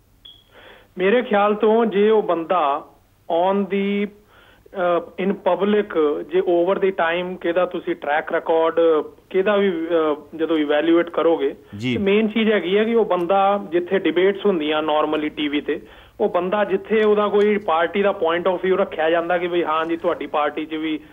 ਮੇਰੇ ਖਿਆਲ ਤੋਂ ਜੇ ਉਹ ਬੰਦਾ ਔਨ ਦੀ ਇਨ ਪਬਲਿਕ ਜੇ ਓਵਰ ਦੀ ਟਾਈਮ ਕਿਹਦਾ ਤੁਸੀਂ ਟਰੈਕ ਰਿਕਾਰਡ ਕਿਹਦਾ ਵੀ ਜਦੋਂ ਇਵੈਲੂਏਟ ਕਰੋਗੇ ਮੇਨ ਚੀਜ਼ ਹੈਗੀ ਹੈ ਕਿ ਉਹ ਬੰਦਾ ਜਿੱਥੇ ਡਿਬੇਟਸ ਹੁੰਦੀਆਂ ਨਾਰਮਲੀ ਟੀਵੀ ਤੇ ਉਹ ਬੰਦਾ ਜਿੱਥੇ ਉਹਦਾ ਕੋਈ ਪਾਰਟੀ ਦਾ ਪੁਆਇੰਟ ਆਫ ਵਿਊ ਰੱਖਿਆ ਜਾਂਦਾ ਕਿ ਬਈ ਹਾਂ ਜੀ ਤੁਹਾਡੀ ਪਾਰਟੀ 'ਚ ਵੀ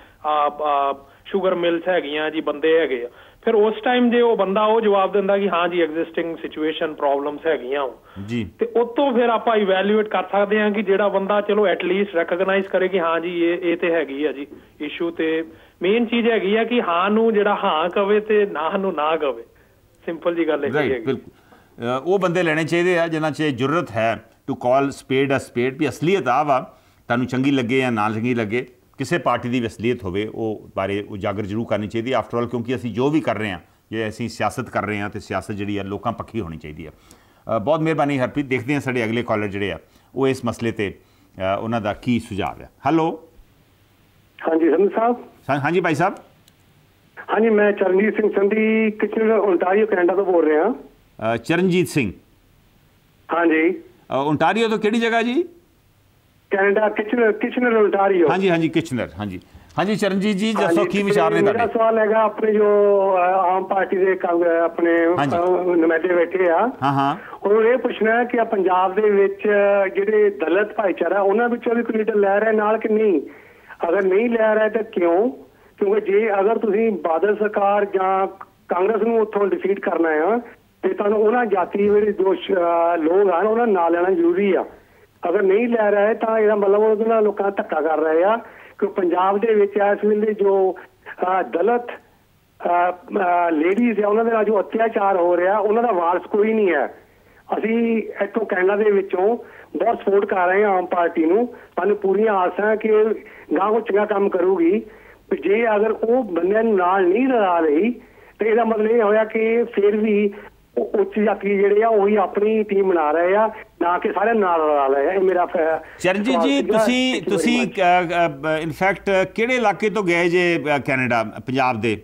ਸ਼ੂਗਰ ਮਿਲਸ ਹੈਗੀਆਂ ਜੀ, ਬੰਦੇ ਹੈਗੇ ਆ, ਫਿਰ ਉਸ ਟਾਈਮ ਜੇ ਉਹ ਬੰਦਾ ਉਹ ਜਵਾਬ ਦਿੰਦਾ ਕਿ ਹਾਂ ਜੀ ਐਗਜ਼ਿਸਟਿੰਗ ਸਿਚੁਏਸ਼ਨ ਪ੍ਰੋਬਲਮਸ ਹੈਗੀਆਂ ਜੀ ਤੇ ਉਤੋਂ ਫਿਰ ਆਪਾਂ ਇਵੈਲੂਏਟ ਕਰ ਸਕਦੇ ਹਾਂ ਕਿ ਜਿਹੜਾ ਬੰਦਾ ਚਲੋ ਐਟਲੀਸਟ ਰੈਕਗਨਾਈਜ਼ ਕਰੇ ਕਿ ਹਾਂ ਜੀ ਇਹ ਇਹ ਤੇ ਹੈਗੀ ਆ ਜੀ ਇਸ਼ੂ। ਤੇ ਮੇਨ ਚੀਜ਼ ਹੈਗੀ ਆ ਕਿ ਹਾਂ ਨੂੰ ਜਿਹੜਾ ਹਾਂ ਕਵੇ ਤੇ ਨਾ ਨੂੰ ਨਾ ਕਵੇ, ਸਿੰਪਲ ਜੀ ਗੱਲ ਇਹ ਹੈਗੀ। ਉਹ ਬੰਦੇ ਲੈਣੇ ਚਾਹੀਦੇ ਆ ਜਿਨ੍ਹਾਂ 'ਚ ਜੁਰਤ ਹੈ ਟੂ ਕਾਲ ਸਪੇਡ ਅ ਸਪੇਡ ਵੀ ਅਸਲੀਅਤ ਆ ਵਾ ਤੁਹਾਨੂੰ ਚੰਗੀ ਲੱਗੇ ਜਾਂ ਨਾ ਚੰਗੀ ਲੱਗੇ, ਕਿਸੇ ਪਾर्टी ਦੀ ਅਸਲੀਅਤ ਹੋਵੇ ਉਹ ਬਾਰੇ ਉਜਾਗਰ ਜ਼ਰੂਰ ਕਰਨੀ ਚਾਹੀਦੀ ਆਫਟਰ ਆਲ, क्योंकि ਅਸੀਂ ਜੋ ਵੀ ਕਰ ਰਹੇ ਹਾਂ, ਜੇ ਅਸੀਂ ਸਿਆਸਤ ਕਰ ਰਹੇ ਹਾਂ ਤਾਂ ਸਿਆਸਤ ਜਿਹੜੀ ਆ ਲੋਕਾਂ ਪੱਖੀ ਹੋਣੀ ਚਾਹੀਦੀ ਆ। ਬਹੁਤ ਮਿਹਰਬਾਨੀ ਹਰਪ੍ਰੀਤ। ਦੇਖਦੇ ਹਾਂ ਸਾਡੇ ਅਗਲੇ ਕਾਲਰ ਜਿਹੜੇ ਆ ਉਹ ਇਸ ਮਸਲੇ ਤੇ ਉਹਨਾਂ ਦਾ ਕੀ ਸੁਝਾਅ ਹੈ। ਹੈਲੋ। ਹਾਂਜੀ ਸੰਧੂ ਸਾਹਿਬ। ਹਾਂਜੀ ਭਾਈ ਸਾਹਿਬ। ਹਾਂਜੀ ਮੈਂ ਚਰਨਜੀਤ ਸਿੰਘ ਸੰਧੀ ਕਿਚਨਰ ਓਨਟਾਰੀਓ ਕੈਨੇਡਾ ਤੋਂ ਬੋਲ ਰਿਹਾ। ਚਰਨਜੀਤ ਸਿੰਘ। ਹਾਂਜੀ। ਓਨਟਾਰੀਓ ਤੋਂ ਕਿਹੜੀ ਜਗ੍ਹਾ ਜੀ? Canada Kitchener Kitchener Ontario. ਹਾਂਜੀ ਹਾਂਜੀ ਕਿਚਨਰ। ਹਾਂਜੀ ਹਾਂਜੀ ਚਰਨਜੀਤ ਜੀ ਦੱਸੋ ਕੀ ਵਿਚਾਰ ਨੇ ਤੁਹਾਡੇ? ਮੇਰਾ ਸਵਾਲ ਹੈਗਾ ਆਪਣੇ ਜੋ ਆਮ ਪਾਰਟੀ ਦੇ ਆਪਣੇ ਨੁਮਾਇੰਦੇ ਬੈਠੇ ਆ, ਹਾਂ ਹਾਂ, ਉਹ ਇਹ ਪੁੱਛਣਾ ਕਿ ਆ ਪੰਜਾਬ ਦੇ ਵਿੱਚ ਜਿਹੜੇ ਦਲਿਤ ਭਾਈਚਾਰਾ ਉਹਨਾਂ ਵਿੱਚੋਂ ਵੀ ਕੋਈ ਲੀਡਰ ਲੈ ਰਿਹਾ ਨਾਲ ਕਿ ਨਹੀਂ? ਅਗਰ ਨਹੀਂ ਲੈ ਰਿਹਾ ਤਾਂ ਕਿਉਂ? ਕਿਉਂਕਿ ਜੇ ਅਗਰ ਤੁਸੀਂ ਬਾਦਲ ਸਰਕਾਰ ਜਾਂ ਕਾਂਗਰਸ ਨੂੰ ਉੱਥੋਂ ਡਿਫੀਟ ਕਰਨਾ ਆ ਤੇ ਤੁਹਾਨੂੰ ਉਹਨਾਂ ਜਾਤੀ ਜਿਹੜੇ ਜੋ ਲੋਕ ਹਨ ਉਹਨਾਂ ਨਾਲ ਲੈਣਾ ਜ਼ਰੂਰੀ ਆ। ਅਗਰ ਨਹੀਂ ਲੈ ਰਿਹਾ ਤਾਂ ਇਹਦਾ ਮਤਲਬ ਉਹਦੇ ਨਾਲ ਲੋਕਾਂ ਧੱਕਾ ਕਰ ਰਹੇ ਆ ਕਿ ਪੰਜਾਬ ਦੇ ਵਿੱਚ ਇਸ ਵੇਲੇ ਜੋ ਦਲਿਤ ਲੇਡੀਜ਼ ਆ ਉਹਨਾਂ ਦੇ ਨਾਲ ਜੋ ਅਤਿਆਚਾਰ ਹੋ ਰਿਹਾ ਉਹਨਾਂ ਦਾ ਵਾਰਸ ਕੋਈ ਨਹੀਂ ਹੈ। ਅਸੀਂ ਇੱਥੋਂ ਕੈਨੇਡਾ ਦੇ ਵਿੱਚੋਂ ਬਹੁਤ ਸਪੋਰਟ ਕਰ ਰਹੇ ਹਾਂ ਆਮ ਪਾਰਟੀ ਨੂੰ। ਸਾਨੂੰ ਪੂਰੀਆਂ ਆਸਾਂ ਕਿ ਗਾਂ ਉਹ ਚੰਗਾ ਕੰਮ ਕਰੂਗੀ। ਜੇ ਅਗਰ ਉਹ ਬੰਦਿਆਂ ਨੂੰ ਨਾਲ ਨਹੀਂ ਰਲਾ ਰਹੀ ਤੇ ਇਹਦਾ ਮਤਲਬ ਇਹ ਹੋਇਆ ਕਿ ਫਿਰ ਵੀ ਉੱਚ ਜਾਤੀ ਜਿਹੜੇ ਆ ਉਹੀ ਆਪਣੀ ਟੀਮ ਬਣਾ ਰਹੇ ਆ, ਨਾ ਕਿ ਸਾਰੇ ਨਾਲ ਰਲਾ ਰਹੇ ਆ। ਇਹ ਮੇਰਾ ਚਰਨਜੀਤ ਜੀ ਤੁਸੀਂ ਤੁਸੀਂ ਇਨਫੈਕਟ ਕਿਹੜੇ ਇਲਾਕੇ ਤੋਂ ਗਏ ਜੇ ਕੈਨੇਡਾ? ਪੰਜਾਬ ਦੇ?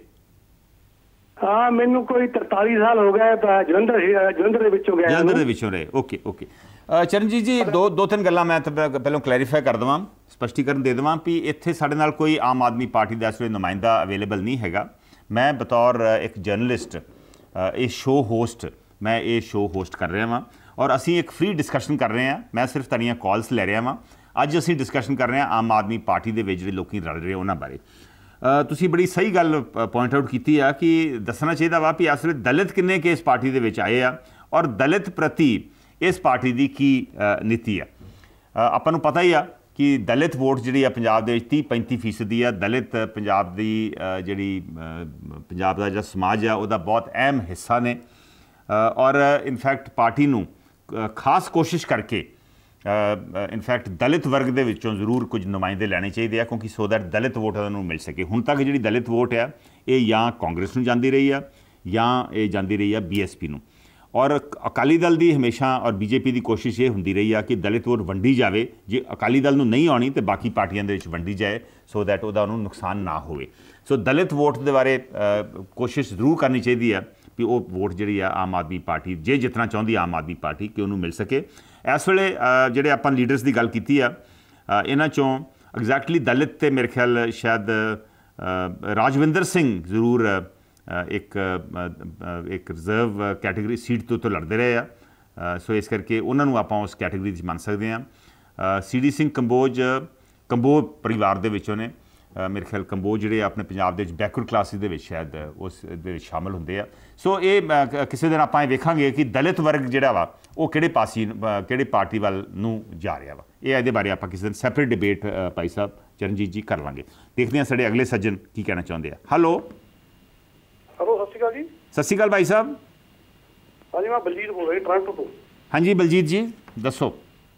ਹਾਂ ਮੈਨੂੰ ਕੋਈ ਤਰਤਾਲੀ ਸਾਲ ਹੋ ਗਏ। ਜਲੰਧਰ ਜਲੰਧਰ ਦੇ ਵਿੱਚੋਂ ਗਿਆ। ਜਲੰਧਰ ਦੇ ਵਿੱਚੋਂ ਰਹੇ। ਓਕੇ ਓਕੇ ਚਰਨਜੀਤ ਜੀ ਦੋ ਦੋ ਤਿੰਨ ਗੱਲਾਂ ਮੈਂ ਪਹਿਲਾਂ ਕਲੈਰੀਫਾਈ ਕਰ ਦੇਵਾਂ, ਸਪਸ਼ਟੀਕਰਨ ਦੇ ਦੇਵਾਂ ਵੀ ਇੱਥੇ ਸਾਡੇ ਨਾਲ ਕੋਈ ਆਮ ਆਦਮੀ ਪਾਰਟੀ ਦਾ ਇਸ ਵੇਲੇ ਨੁਮਾਇੰਦਾ ਅਵੇਲੇਬਲ ਨਹੀਂ ਹੈਗਾ। ਮੈਂ ਬਤੌਰ ਇੱਕ ਜਰਨਲਿਸਟ ਇਹ ਸ਼ੋਅ ਹੋਸਟ ਮੈਂ ਇਹ ਸ਼ੋਅ ਹੋਸਟ ਕਰ ਰਿਹਾ ਵਾਂ ਔਰ ਅਸੀਂ ਇੱਕ ਫ੍ਰੀ ਡਿਸਕਸ਼ਨ ਕਰ ਰਹੇ ਹਾਂ। ਮੈਂ ਸਿਰਫ ਤੁਹਾਡੀਆਂ ਕਾਲਸ ਲੈ ਰਿਹਾ ਵਾਂ। ਅੱਜ ਅਸੀਂ ਡਿਸਕਸ਼ਨ ਕਰ ਰਹੇ ਹਾਂ ਆਮ ਆਦਮੀ ਪਾਰਟੀ ਦੇ ਵਿੱਚ ਜਿਹੜੇ ਲੋਕੀ ਰਲ ਰਹੇ ਉਹਨਾਂ ਬਾਰੇ। ਤੁਸੀਂ ਬੜੀ ਸਹੀ ਗੱਲ ਪੁਆਇੰਟ ਆਊਟ ਕੀਤੀ ਆ ਕਿ ਦੱਸਣਾ ਚਾਹੀਦਾ ਵਾ ਵੀ ਇਸ ਵੇਲੇ ਦਲਿਤ ਕਿੰਨੇ ਕੇ ਇਸ ਪਾਰਟੀ ਦੇ ਵਿੱਚ ਆਏ ਆ ਔਰ ਦਲਿਤ ਪ੍ਰਤੀ ਇਸ ਪਾਰਟੀ ਦੀ ਕੀ ਨੀਤੀ ਆ। ਆਪਾਂ ਨੂੰ ਪਤਾ ਹੀ ਆ ਕਿ ਦਲਿਤ ਵੋਟ ਜਿਹੜੀ ਆ ਪੰਜਾਬ ਦੇ ਵਿੱਚ ਤੀਹ ਪੈਂਤੀ ਫੀਸਦੀ ਆ। ਦਲਿਤ ਪੰਜਾਬ ਦੀ ਜਿਹੜੀ ਪੰਜਾਬ ਦਾ ਜਿਹੜਾ ਸਮਾਜ ਆ ਉਹਦਾ ਬਹੁਤ ਅਹਿਮ ਹਿੱਸਾ ਨੇ ਔਰ ਇਨਫੈਕਟ ਪਾਰਟੀ ਨੂੰ ਖਾਸ ਕੋਸ਼ਿਸ਼ ਕਰਕੇ ਇਨਫੈਕਟ ਦਲਿਤ ਵਰਗ ਦੇ ਵਿੱਚੋਂ ਜ਼ਰੂਰ ਕੁਝ ਨੁਮਾਇੰਦੇ ਲੈਣੇ ਚਾਹੀਦੇ ਆ ਕਿਉਂਕਿ ਸੋ ਦੈਟ ਦਲਿਤ ਵੋਟ ਉਹਨਾਂ ਨੂੰ ਮਿਲ ਸਕੇ। ਹੁਣ ਤੱਕ ਜਿਹੜੀ ਦਲਿਤ ਵੋਟ ਆ ਇਹ ਜਾਂ ਕਾਂਗਰਸ ਨੂੰ ਜਾਂਦੀ ਰਹੀ ਆ ਜਾਂ ਇਹ ਜਾਂਦੀ ਰਹੀ ਆ ਬੀ ਐਸ ਪੀ ਨੂੰ ਔਰ ਅਕਾਲੀ ਦਲ ਦੀ ਹਮੇਸ਼ਾ ਔਰ ਬੀਜੇਪੀ ਦੀ ਕੋਸ਼ਿਸ਼ ਇਹ ਹੁੰਦੀ ਰਹੀ ਆ ਕਿ ਦਲਿਤ ਵੋਟ ਵੰਡੀ ਜਾਵੇ। ਜੇ ਅਕਾਲੀ ਦਲ ਨੂੰ ਨਹੀਂ ਆਉਣੀ ਤਾਂ ਬਾਕੀ ਪਾਰਟੀਆਂ ਦੇ ਵਿੱਚ ਵੰਡੀ ਜਾਏ ਸੋ ਦੈਟ ਉਹਦਾ ਉਹਨੂੰ ਨੁਕਸਾਨ ਨਾ ਹੋਵੇ। ਸੋ ਦਲਿਤ ਵੋਟ ਦੇ ਬਾਰੇ ਕੋਸ਼ਿਸ਼ ਜ਼ਰੂਰ ਕਰਨੀ ਚਾਹੀਦੀ ਆ ਵੀ ਉਹ ਵੋਟ ਜਿਹੜੀ ਆ ਆਮ ਆਦਮੀ ਪਾਰਟੀ ਜੇ ਜਿੱਤਣਾ ਚਾਹੁੰਦੀ ਆਮ ਆਦਮੀ ਪਾਰਟੀ ਕਿ ਉਹਨੂੰ ਮਿਲ ਸਕੇ। ਇਸ ਵੇਲੇ ਜਿਹੜੇ ਆਪਾਂ ਲੀਡਰਸ ਦੀ ਗੱਲ ਕੀਤੀ ਆ ਇਹਨਾਂ 'ਚੋਂ ਐਗਜ਼ੈਕਟਲੀ ਦਲਿਤ ਤੇ ਮੇਰੇ ਖਿਆਲ ਸ਼ਾਇਦ ਰਾਜਵਿੰਦਰ ਸਿੰਘ ਜ਼ਰੂਰ ਇੱਕ ਇੱਕ ਰਿਜ਼ਰਵ ਕੈਟੇਗਰੀ ਸੀਟ ਤੋਂ ਤੋਂ ਲੜਦੇ ਰਹੇ ਆ। ਸੋ ਇਸ ਕਰਕੇ ਉਹਨਾਂ ਨੂੰ ਆਪਾਂ ਉਸ ਕੈਟੇਗਰੀ 'ਚ ਮੰਨ ਸਕਦੇ ਹਾਂ। ਸੀ ਡੀ ਸਿੰਘ ਕੰਬੋਜ ਕੰਬੋਜ ਪਰਿਵਾਰ ਦੇ ਵਿੱਚੋਂ ਨੇ। ਮੇਰੇ ਖਿਆਲ ਕੰਬੋਜ ਜਿਹੜੇ ਆਪਣੇ ਪੰਜਾਬ ਦੇ ਵਿੱਚ ਬੈਕਵਰਡ ਕਲਾਸਿਸ ਦੇ ਵਿੱਚ ਸ਼ਾਇਦ ਉਸ ਦੇ ਵਿੱਚ ਸ਼ਾਮਲ ਹੁੰਦੇ ਆ। ਸੋ ਇਹ ਕਿਸੇ ਦਿਨ ਆਪਾਂ ਇਹ ਵੇਖਾਂਗੇ ਕਿ ਦਲਿਤ ਵਰਗ ਜਿਹੜਾ ਵਾ ਉਹ ਕਿਹੜੇ ਪਾਸੇ ਕਿਹੜੇ ਪਾਰਟੀ ਵੱਲ ਨੂੰ ਜਾ ਰਿਹਾ ਵਾ। ਇਹ ਇਹਦੇ ਬਾਰੇ ਆਪਾਂ ਕਿਸੇ ਦਿਨ ਸੈਪਰੇਟ ਡਿਬੇਟ ਭਾਈ ਸਾਹਿਬ ਚਰਨਜੀਤ ਜੀ ਕਰ ਲਾਂਗੇ। ਦੇਖਦੇ ਹਾਂ ਸਾਡੇ ਅਗਲੇ ਸੱਜਣ ਕੀ ਕਹਿਣਾ ਚਾਹੁੰਦੇ ਆ। ਹੈਲੋ ਹੈਲੋ ਸਤਿ ਸ਼੍ਰੀ ਅਕਾਲ ਜੀ। ਸਤਿ ਸ਼੍ਰੀ ਅਕਾਲ ਭਾਈ ਸਾਹਿਬ। ਹਾਂਜੀ ਮੈਂ ਬਲਜੀਤ ਬੋਲ ਰਿਹਾ ਟੋਰਾਂਟੋ ਤੋਂ। ਹਾਂਜੀ ਬਲਜੀਤ ਜੀ ਦੱਸੋ।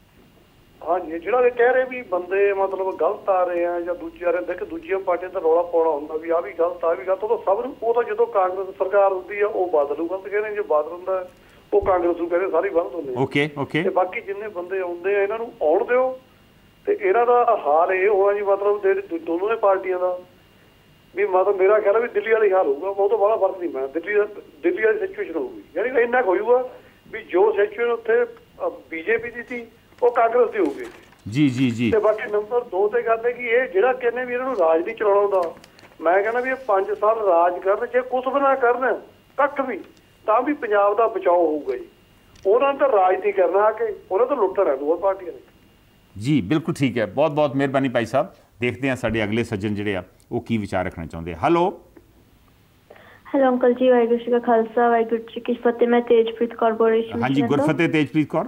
ਹਾਂਜੀ ਜਿਹੜਾ ਇਹ ਕਹਿ ਰਹੇ ਵੀ ਬੰਦੇ ਮਤਲਬ ਗਲਤ ਆ ਰਹੇ ਆ ਜਾਂ ਦੂਜੇ ਆ ਰਹੇ ਦੇਖ ਦੂਜੀਆਂ ਪਾਰਟੀਆਂ ਦਾ ਰੌਲਾ ਪਾਉਣਾ ਹੁੰਦਾ ਵੀ ਆਹ ਵੀ ਗਲਤ ਆ ਵੀ ਗਲਤ ਉਹ ਸਭ ਨੂੰ ਉਹ ਤਾਂ ਜਦੋਂ ਕਾਂਗਰਸ ਸਰਕਾਰ ਹੁੰਦੀ ਆ ਉਹ ਬਾਦਲ ਨੂੰ ਗਲਤ ਕਹਿੰਦੇ ਜੇ ਬਾਦਲ ਹੁੰਦਾ ਉਹ ਕਾਂਗਰਸ ਨੂੰ ਕਹਿੰਦੇ ਸਾਰੇ ਗਲਤ ਹੁੰਦੇ ਓਕੇ ਓਕੇ ਤੇ ਬਾਕੀ ਜਿੰਨੇ ਬੰਦੇ ਆਉਂਦੇ ਆ ਇਹਨਾਂ ਨੂੰ ਆਉਣ ਦਿਓ ਤੇ ਇਹਨਾਂ ਦਾ ਹਾਲ ਇਹ ਹੋਣਾ ਜੀ ਮਤਲਬ ਦੋਨੋਂ ਪਾਰਟੀਆਂ ਦਾ ਵੀ ਮਤਲਬ ਮੇਰਾ ਖਿਆਲ ਵੀ ਦਿੱਲੀ ਵਾਲੀ ਹਾਲ ਹੋਊਗਾ। ਉਹ ਤੋਂ ਬੜਾ ਫਰਕ ਨਹੀਂ ਮੈਂ ਦਿੱਲੀ ਦਿੱਲੀ ਵਾਲੀ ਸਿਚੁਏਸ਼ਨ ਹੋਊਗੀ ਯਾਨੀ ਇੰਨਾ ਹੋਊਗਾ ਵੀ ਜੋ ਸਿਚੁਏਸ਼ਨ ਉੱਥੇ ਬੀਜੇਪੀ ਦੀ ਸੀ ਉਹ ਕਾਂਗਰਸ ਦੀ ਹੋਊਗੀ। ਜੀ ਜੀ ਜੀ। ਤੇ ਬਾਕੀ ਨੰਬਰ ਦੋ ਤੇ ਗੱਲ ਹੈ ਕਿ ਇਹ ਜਿਹੜਾ ਕਹਿੰਦੇ ਵੀ ਇਹਨਾਂ ਨੂੰ ਰਾਜ ਨਹੀਂ ਚਲਾਉਣਾ ਹੁੰਦਾ ਮੈਂ ਕਹਿੰਦਾ ਵੀ ਇਹ ਪੰਜ ਸਾਲ ਰਾਜ ਕਰਨ ਜੇ ਕੁਛ ਵੀ ਨਾ ਕਰਨ ਕੱਖ ਵੀ ਤਾਂ ਵੀ ਪੰਜਾਬ ਦਾ ਬਚਾਓ ਹੋਊਗਾ ਜੀ। ਉਹਨਾਂ ਨੇ ਤਾਂ ਰਾਜ ਨਹੀਂ ਕਰਨਾ ਆ ਕੇ ਉਹਨਾਂ ਤੋਂ ਲੁੱਟਣਾ ਦੋ ਪਾਰਟੀਆਂ ਨੇ। ਜੀ ਬਿਲਕੁਲ ਠੀਕ ਹੈ। ਬਹੁਤ ਬਹੁਤ ਮਿਹਰਬਾਨੀ ਭਾਈ ਸਾਹਿਬ। ਦੇਖਦੇ ਹਾਂ ਸਾਡੇ ਅਗਲੇ ਸੱਜਣ ਜਿਹੜੇ ਆ ਉਹ ਕੀ ਵਿਚਾਰ ਰੱਖਣਾ ਚਾਹੁੰਦੇ। ਹੈਲੋ ਹੈਲੋ ਅੰਕਲ ਜੀ ਵਾਹਿਗੁਰੂ ਜੀ ਕਾ ਖਾਲਸਾ ਵਾਹਿਗੁਰੂ ਜੀ ਕੀ ਫਤਿਹ। ਮੈਂ ਤੇਜਪ੍ਰੀਤ ਕੌਰ ਬੋਲ ਰਹੀ ਹਾਂ। ਹਾਂਜੀ ਗੁਰਫਤਿਹ ਤੇਜਪ੍ਰੀਤ ਕੌਰ।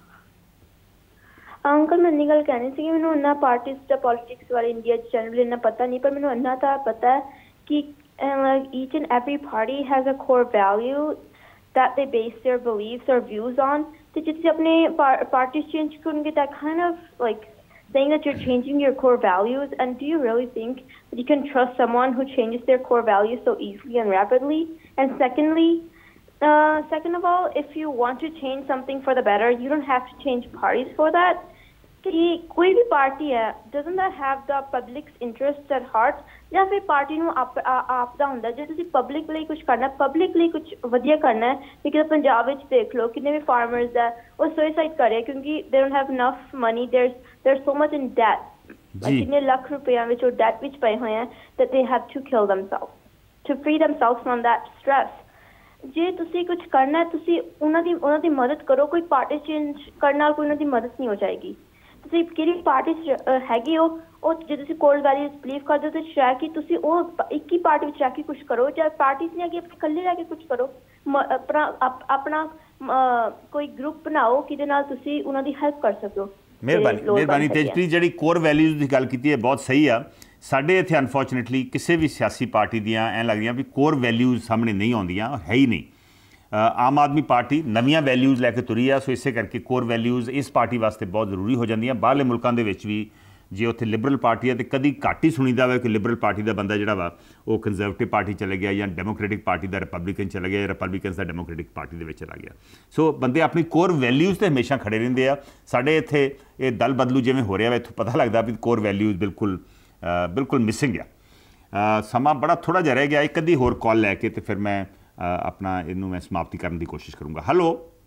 ਅੰਕਲ ਮੈਂ ਇੰਨੀ ਗੱਲ ਕਹਿਣੀ ਸੀ ਕਿ ਮੈਨੂੰ ਇੰਨਾ ਪਾਰਟੀਜ਼ ਜਾਂ ਪੋਲੀਟਿਕਸ ਬਾਰੇ ਇੰਡੀਆ 'ਚ ਜਨਰਲੀ ਇੰਨਾ ਪਤਾ ਨਹੀਂ ਪਰ ਮੈਨੂੰ ਇੰਨਾ ਤਾਂ ਪਤਾ ਹੈ ਕਿ each and every party has a core value that they base their beliefs or views on ਤੇ ਜੇ ਤੁਸੀਂ ਆਪਣੇ ਪਾਰਟੀਜ਼ ਚੇਂਜ ਕਰੋਗੇ that kind of like saying that you're changing your core values, and do you really think that you can trust someone who changes their core values so easily and rapidly? And secondly, uh, second of all, if you want to change something for the better, you don't have to change parties for that. कि कोई भी party है, doesn't that have the public's interests at heart? या फिर party ਨੂੰ ਆਪ ਆਪ ਦਾ ਹੁੰਦਾ ਜੇ ਤੁਸੀਂ ਪਬਲਿਕ ਲਈ ਕੁਝ ਕਰਨਾ, ਪਬਲਿਕ ਲਈ ਕੁਝ ਵਧੀਆ ਕਰਨਾ ਹੈ, because ਪੰਜਾਬ ਵਿੱਚ ਦੇਖ ਲਓ ਕਿੰਨੇ ਵੀ ਫਾਰਮਰਸ ਹੈ ਉਹ ਸੁਸਾਈਡ ਕਰ ਰਹੇ ਕਿਉਂਕਿ they don't have enough money, there's there's so much in debt, ਕਿੰਨੇ ਲੱਖ ਰੁਪਈਆ ਵਿੱਚ ਉਹ ਡੈਟ ਵਿੱਚ ਪਏ ਹੋਏ ਆ that they have to kill themselves to free themselves from that stress. ਜੇ ਤੁਸੀਂ ਕੁਝ ਕਰਨਾ ਹੈ ਤੁਸੀਂ ਉਹਨਾਂ ਦੀ ਉਹਨਾਂ ਦੀ ਮਦਦ ਕਰੋ, ਕੋਈ ਪਾਰਟੀ ਚੇਂਜ ਕਰਨ ਨਾਲ ਕੋਈ ਉਹਨਾਂ ਦੀ ਮਦਦ ਨਹੀਂ ਹੋ ਜਾਏਗੀ। ਤੁਸੀਂ ਕਿਹੜੀ ਪਾਰਟੀ ਹੈਗੀ ਹੋ ਉਹ ਜੇ ਤੁਸੀਂ ਕੋਰ ਵੈਲਿਊਜ਼ ਬਿਲੀਵ ਕਰਦੇ ਹੋ ਤਾਂ ਸ਼ਾਇਦ ਕਿ ਤੁਸੀਂ ਉਹ ਇੱਕ ਹੀ ਪਾਰਟੀ ਵਿੱਚ ਰਹਿ ਕੇ ਕੁਝ ਕਰੋ, ਜਾਂ ਪਾਰਟੀਜ਼ ਨਹੀਂ ਹੈਗੀ ਆਪਣੇ ਇਕੱਲੇ ਰਹਿ ਕੇ ਕੁਝ ਕਰੋ, ਆਪਣਾ ਆਪਣਾ ਕੋਈ ਗਰੁੱਪ ਬਣਾਓ ਜਿਹਦੇ ਨਾਲ ਤੁਸੀਂ ਉਹਨਾਂ ਦੀ ਹੈਲਪ ਕਰ ਸਕੋ। ਮਿਹਰਬਾਨੀ ਮਿਹਰਬਾਨੀ ਤੇਜਪ੍ਰੀਤ, ਜਿਹੜੀ ਕੋਰ ਵੈਲਿਊਜ਼ ਦੀ ਗੱਲ ਕੀਤੀ ਹੈ ਬਹੁਤ ਸਹੀ ਆ। ਸਾਡੇ ਇੱਥੇ ਅਨਫੋਰਚੂਨੇਟਲੀ ਕਿਸੇ ਵੀ ਸਿਆਸੀ ਪਾਰਟੀ ਦੀਆਂ ਐਂ ਲੱਗਦੀਆਂ ਵੀ ਕੋਰ ਵੈਲਿਊਜ਼ ਸਾਹਮਣੇ ਨਹੀਂ ਆਉਂਦੀਆਂ, ਹੈ ਹੀ ਨਹੀਂ। ਆਮ ਆਦਮੀ ਪਾਰਟੀ ਨਵੀਆਂ ਵੈਲਿਊਜ਼ ਲੈ ਕੇ ਤੁਰੀ ਆ, ਸੋ ਇਸੇ ਕਰਕੇ ਕੋਰ ਵੈਲਿਊਜ਼ ਇਸ ਪਾਰਟੀ ਵਾਸਤੇ ਬਹੁਤ ਜ਼ਰੂਰੀ ਹੋ ਜਾਂਦੀਆਂ। ਬਾਹਰਲੇ ਮੁਲਕਾਂ ਦੇ ਵਿੱਚ ਵੀ ਜੇ ਉੱਥੇ ਲਿਬਰਲ ਪਾਰਟੀ ਹੈ ਤਾਂ ਕਦੀ ਘੱਟ ਹੀ ਸੁਣੀਦਾ ਵਾ ਕਿ ਲਿਬਰਲ ਪਾਰਟੀ ਦਾ ਬੰਦਾ ਜਿਹੜਾ ਵਾ ਉਹ ਕੰਜ਼ਰਵੇਟਿਵ ਪਾਰਟੀ ਚਲੇ ਗਿਆ ਜਾਂ ਡੈਮੋਕ੍ਰੈਟਿਕ ਪਾਰਟੀ ਦਾ ਰਿਪਬਲਿਕਨ ਚਲਾ ਗਿਆ ਜਾਂ ਰਿਪਬਲਿਕਨਸ ਦਾ ਡੈਮੋਕ੍ਰੈਟਿਕ ਪਾਰਟੀ ਦੇ ਵਿੱਚ ਚਲਾ ਗਿਆ। ਸੋ ਬੰਦੇ ਆਪਣੀ ਕੋਰ ਵੈਲਿਊਜ਼ 'ਤੇ ਹਮੇਸ਼ਾ ਖੜੇ ਰਹਿੰਦੇ ਆ। ਸਾਡੇ ਇੱਥੇ ਇਹ ਦਲ ਬਦਲੂ ਜਿਵੇਂ ਹੋ ਰਿਹਾ ਵਾ, ਇੱਥੋਂ ਪਤਾ ਲੱਗਦਾ ਵੀ ਕੋਰ ਵੈਲਿਊਜ਼ ਬਿਲਕੁਲ ਬਿਲਕੁਲ ਮਿਸਿੰਗ ਆ। ਸਮਾਂ ਬੜਾ ਥੋੜ੍ਹਾ ਜਿਹਾ ਰਹਿ ਗਿਆ, ਇੱਕ ਅੱਧੀ ਹੋਰ ਕਾਲ ਲੈ ਕੇ ਅਤੇ ਫਿਰ ਮੈਂ ਆਪਣਾ ਇਹਨੂੰ ਮੈਂ ਸਮਾਪਤੀ ਕਰਨ ਦੀ ਕੋਸ਼ਿਸ਼ ਕਰੂੰਗਾ। ਹੈਲੋ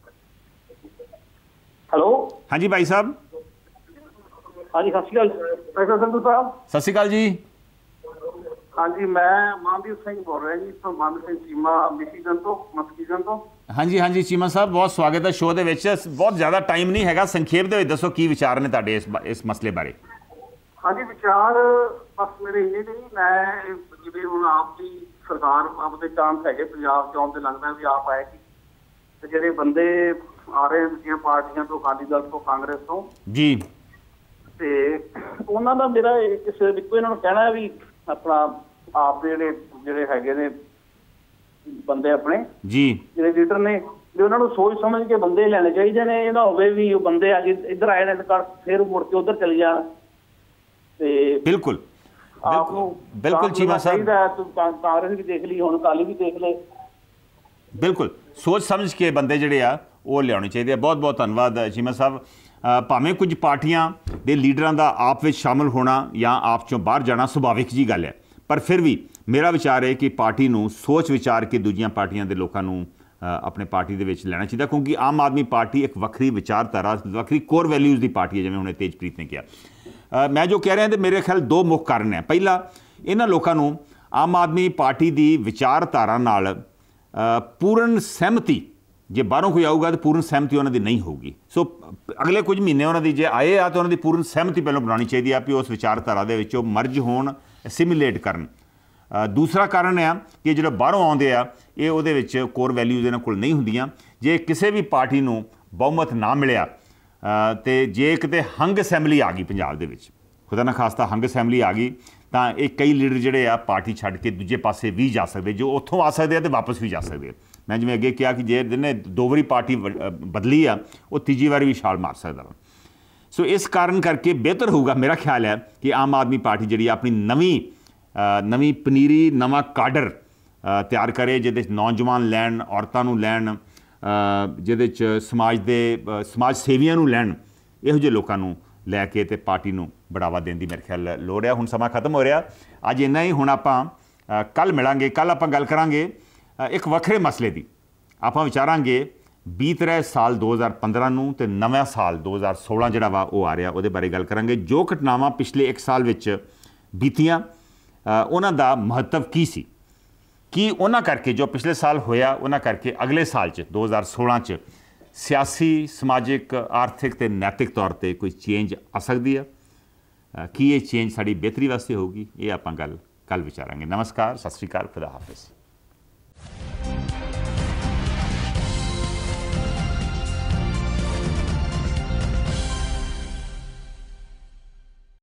ਹੈਲੋ ਹਾਂਜੀ ਭਾਈ ਸਾਹਿਬ। ਹਾਂਜੀ ਸਤਿ ਸ਼੍ਰੀ ਅਕਾਲ ਡਾਕਟਰ ਸੰਧੂ ਸਾਹਿਬ। ਸਤਿ ਸ਼੍ਰੀ ਅਕਾਲ ਜੀ। ਹਾਂਜੀ ਮੈਂ ਮਨਦੀਪ ਸਿੰਘ ਬੋਲ ਰਿਹਾ ਜੀ, ਤੋਂ ਮਨਦੀਪ ਸਿੰਘ ਚੀਮਾ ਮਿਸ਼ੀਗਨ ਤੋਂ ਮਸਕੀਗਨ ਤੋਂ। ਹਾਂਜੀ ਹਾਂਜੀ ਚੀਮਾ ਸਾਹਿਬ, ਬਹੁਤ ਸਵਾਗਤ ਹੈ ਸ਼ੋਅ ਦੇ ਵਿੱਚ। ਬਹੁਤ ਜ਼ਿਆਦਾ ਟਾਈਮ ਨਹੀਂ ਹੈਗਾ, ਸੰਖੇਪ ਦੇ ਵਿੱਚ ਦੱਸੋ ਕੀ ਵਿਚਾਰ ਨੇ ਤੁਹਾਡੇ ਇਸ ਇਸ ਮਸਲੇ ਬਾਰੇ। ਹਾਂਜੀ ਵਿਚਾਰ ਬਸ ਮੇਰੇ ਇੰਨੇ ਨਹੀਂ, ਮੈਂ ਜਿਵੇਂ ਹੁਣ ਆਪ ਦੀ ਸਰਕਾਰ ਆਪਦੇ ਚਾਂਸ ਹੈਗੇ ਪੰਜਾਬ 'ਚ ਆਉਣ ਤੇ ਲੱਗਦਾ ਵੀ ਆਪ ਆਏਗੀ, ਤੇ ਜਿਹੜੇ ਬੰਦੇ ਆ ਰਹੇ ਦੂਜੀਆਂ ਪਾਰਟੀਆਂ ਤੋਂ, ਅਕਾਲੀ ਦਲ ਤੋਂ, ਕਾਂਗਰਸ ਤੋਂ ਜੀ, ਤੇ ਉਹਨਾਂ ਦਾ ਮੇਰਾ ਕਿਸੇ ਇੱਕੋ ਇਹਨਾਂ ਨੂੰ ਕਹਿਣਾ ਵੀ ਆਪਣਾ ਆਪ ਦੇ ਜਿਹੜੇ ਜਿਹੜੇ ਹੈਗੇ ਨੇ ਬੰਦੇ ਆਪਣੇ ਜੀ ਜਿਹੜੇ ਲੀਡਰ ਨੇ ਵੀ ਉਹਨਾਂ ਨੂੰ ਸੋਚ ਸਮਝ ਕੇ ਬੰਦੇ ਲੈਣੇ ਚਾਹੀਦੇ ਨੇ। ਇਹ ਨਾ ਹੋਵੇ ਵੀ ਉਹ ਬੰਦੇ ਆ ਕੇ ਇੱਧਰ ਆਏ ਨੇ ਤੇ ਫਿਰ ਮੁੜ ਕੇ ਉੱਧਰ ਚਲੇ ਜਾਣ। ਤੇ ਬਿਲਕੁਲ ਆਪ ਨੂੰ ਬਿਲਕੁਲ ਚੀਮਾ ਸਾਹਿਬ ਕਾਂਗਰਸ ਵੀ ਦੇਖ ਲਈ, ਹੁਣ ਅਕਾਲੀ ਵੀ ਦੇਖ ਲਏ। ਬਿਲਕੁਲ ਸੋਚ ਸਮਝ ਕੇ ਬੰਦੇ ਜਿਹੜੇ ਆ ਉਹ ਲਿਆਉਣੇ ਚਾਹੀਦੇ ਆ। ਬਹੁਤ ਬਹੁਤ ਧੰਨਵਾਦ ਚੀਮਾ ਸਾਹਿਬ। ਭਾਵੇਂ ਕੁਝ ਪਾਰਟੀਆਂ ਦੇ ਲੀਡਰਾਂ ਦਾ ਆਪ ਵਿੱਚ ਸ਼ਾਮਲ ਹੋਣਾ ਜਾਂ ਆਪ 'ਚੋਂ ਬਾਹਰ ਜਾਣਾ ਸੁਭਾਵਿਕ ਜੀ ਗੱਲ ਹੈ, ਪਰ ਫਿਰ ਵੀ ਮੇਰਾ ਵਿਚਾਰ ਹੈ ਕਿ ਪਾਰਟੀ ਨੂੰ ਸੋਚ ਵਿਚਾਰ ਕੇ ਦੂਜੀਆਂ ਪਾਰਟੀਆਂ ਦੇ ਲੋਕਾਂ ਨੂੰ ਆਪਣੇ ਪਾਰਟੀ ਦੇ ਵਿੱਚ ਲੈਣਾ ਚਾਹੀਦਾ, ਕਿਉਂਕਿ ਆਮ ਆਦਮੀ ਪਾਰਟੀ ਇੱਕ ਵੱਖਰੀ ਵਿਚਾਰਧਾਰਾ, ਵੱਖਰੀ ਕੋਰ ਵੈਲਿਊਜ਼ ਦੀ ਪਾਰਟੀ ਹੈ, ਜਿਵੇਂ ਹੁਣੇ ਤੇਜਪ੍ਰੀਤ ਨੇ ਕਿਹਾ। ਮੈਂ ਜੋ ਕਹਿ ਰਿਹਾ ਤੇ ਮੇਰੇ ਖਿਆਲ ਦੋ ਮੁੱਖ ਕਾਰਨ ਹੈ। ਪਹਿਲਾ, ਇਹਨਾਂ ਲੋਕਾਂ ਨੂੰ ਆਮ ਆਦਮੀ ਪਾਰਟੀ ਦੀ ਵਿਚਾਰਧਾਰਾ ਨਾਲ ਪੂਰਨ ਸਹਿਮਤੀ, ਜੇ ਬਾਹਰੋਂ ਕੋਈ ਆਊਗਾ ਤਾਂ ਪੂਰਨ ਸਹਿਮਤੀ ਉਹਨਾਂ ਦੀ ਨਹੀਂ ਹੋਊਗੀ। ਸੋ ਅਗਲੇ ਕੁਝ ਮਹੀਨੇ ਉਹਨਾਂ ਦੀ ਜੇ ਆਏ ਆ ਤਾਂ ਉਹਨਾਂ ਦੀ ਪੂਰਨ ਸਹਿਮਤੀ ਪਹਿਲਾਂ ਬਣਾਉਣੀ ਚਾਹੀਦੀ ਆ ਵੀ ਉਸ ਵਿਚਾਰਧਾਰਾ ਦੇ ਵਿੱਚ ਉਹ ਮਰਜ ਹੋਣ, ਐਸਿਮੀਲੇਟ ਕਰਨ। ਦੂਸਰਾ ਕਾਰਨ ਆ ਕਿ ਜਿਹੜੇ ਬਾਹਰੋਂ ਆਉਂਦੇ ਆ ਇਹ ਉਹਦੇ ਵਿੱਚ ਕੋਰ ਵੈਲਿਊਜ਼ ਇਹਨਾਂ ਕੋਲ ਨਹੀਂ ਹੁੰਦੀਆਂ। ਜੇ ਕਿਸੇ ਵੀ ਪਾਰਟੀ ਨੂੰ ਬਹੁਮਤ ਨਾ ਮਿਲਿਆ ਤੇ ਜੇ ਕਿਤੇ ਹੰਗ ਅਸੈਂਬਲੀ ਆ ਗਈ ਪੰਜਾਬ ਦੇ ਵਿੱਚ, ਖੁਦਾ ਨਾ ਖਾਸਤਾ ਹੰਗ ਅਸੈਂਬਲੀ ਆ ਗਈ, ਤਾਂ ਇਹ ਕਈ ਲੀਡਰ ਜਿਹੜੇ ਆ ਪਾਰਟੀ ਛੱਡ ਕੇ ਦੂਜੇ ਪਾਸੇ ਵੀ ਜਾ ਸਕਦੇ, ਜੋ ਉੱਥੋਂ ਆ ਸਕਦੇ ਆ ਅਤੇ ਵਾਪਸ ਵੀ ਜਾ ਸਕਦੇ ਆ। ਮੈਂ ਜਿਵੇਂ ਅੱਗੇ ਕਿਹਾ ਕਿ ਜੇ ਜਿਹਨੇ ਦੋ ਵਾਰੀ ਪਾਰਟੀ ਬਦਲੀ ਆ ਉਹ ਤੀਜੀ ਵਾਰੀ ਵੀ ਛਾਲ ਮਾਰ ਸਕਦਾ ਵਾ। ਸੋ ਇਸ ਕਾਰਨ ਕਰਕੇ ਬਿਹਤਰ ਹੋਊਗਾ, ਮੇਰਾ ਖਿਆਲ ਹੈ ਕਿ ਆਮ ਆਦਮੀ ਪਾਰਟੀ ਜਿਹੜੀ ਆਪਣੀ ਨਵੀਂ ਨਵੀਂ ਪਨੀਰੀ, ਨਵਾਂ ਕਾਡਰ ਤਿਆਰ ਕਰੇ, ਜਿਹਦੇ 'ਚ ਨੌਜਵਾਨ ਲੈਣ, ਔਰਤਾਂ ਨੂੰ ਲੈਣ, ਜਿਹਦੇ 'ਚ ਸਮਾਜ ਦੇ ਸਮਾਜ ਸੇਵੀਆਂ ਨੂੰ ਲੈਣ, ਇਹੋ ਜਿਹੇ ਲੋਕਾਂ ਨੂੰ ਲੈ ਕੇ ਅਤੇ ਪਾਰਟੀ ਨੂੰ ਬੜਾਵਾ ਦੇਣ ਦੀ ਮੇਰੇ ਖਿਆਲ ਲੋੜ ਆ। ਹੁਣ ਸਮਾਂ ਖਤਮ ਹੋ ਰਿਹਾ, ਅੱਜ ਇੰਨਾ ਹੀ। ਹੁਣ ਆਪਾਂ ਕੱਲ੍ਹ ਮਿਲਾਂਗੇ। ਕੱਲ੍ਹ ਆਪਾਂ ਗੱਲ ਕਰਾਂਗੇ ਇੱਕ ਵੱਖਰੇ ਮਸਲੇ ਦੀ। ਆਪਾਂ ਵਿਚਾਰਾਂਗੇ ਬੀਤ ਰਹੇ ਸਾਲ ਦੋ ਹਜ਼ਾਰ ਪੰਦਰਾਂ ਨੂੰ ਅਤੇ ਨਵਾਂ ਸਾਲ ਦੋ ਹਜ਼ਾਰ ਸੋਲਾਂ ਜਿਹੜਾ ਵਾ ਉਹ ਆ ਰਿਹਾ, ਉਹਦੇ ਬਾਰੇ ਗੱਲ ਕਰਾਂਗੇ। ਜੋ ਘਟਨਾਵਾਂ ਪਿਛਲੇ ਇੱਕ ਸਾਲ ਵਿੱਚ ਬੀਤੀਆਂ ਉਹਨਾਂ ਦਾ ਮਹੱਤਵ ਕੀ ਸੀ, ਕੀ ਉਹਨਾਂ ਕਰਕੇ ਜੋ ਪਿਛਲੇ ਸਾਲ ਹੋਇਆ ਉਹਨਾਂ ਕਰਕੇ ਅਗਲੇ ਸਾਲ 'ਚ ਦੋ ਹਜ਼ਾਰ ਸੋਲਾਂ 'ਚ ਸਿਆਸੀ, ਸਮਾਜਿਕ, ਆਰਥਿਕ ਅਤੇ ਨੈਤਿਕ ਤੌਰ 'ਤੇ ਕੋਈ ਚੇਂਜ ਆ ਸਕਦੀ ਆ। ਕੀ ਇਹ ਚੇਂਜ ਸਾਡੀ ਬਿਹਤਰੀ ਵਾਸਤੇ ਹੋਊਗੀ, ਇਹ ਆਪਾਂ ਗੱਲ ਕੱਲ੍ਹ ਵਿਚਾਰਾਂਗੇ। ਨਮਸਕਾਰ, ਸਤਿ ਸ਼੍ਰੀ ਅਕਾਲ, ਖੁਦਾ ਹਾਫਿਜ਼।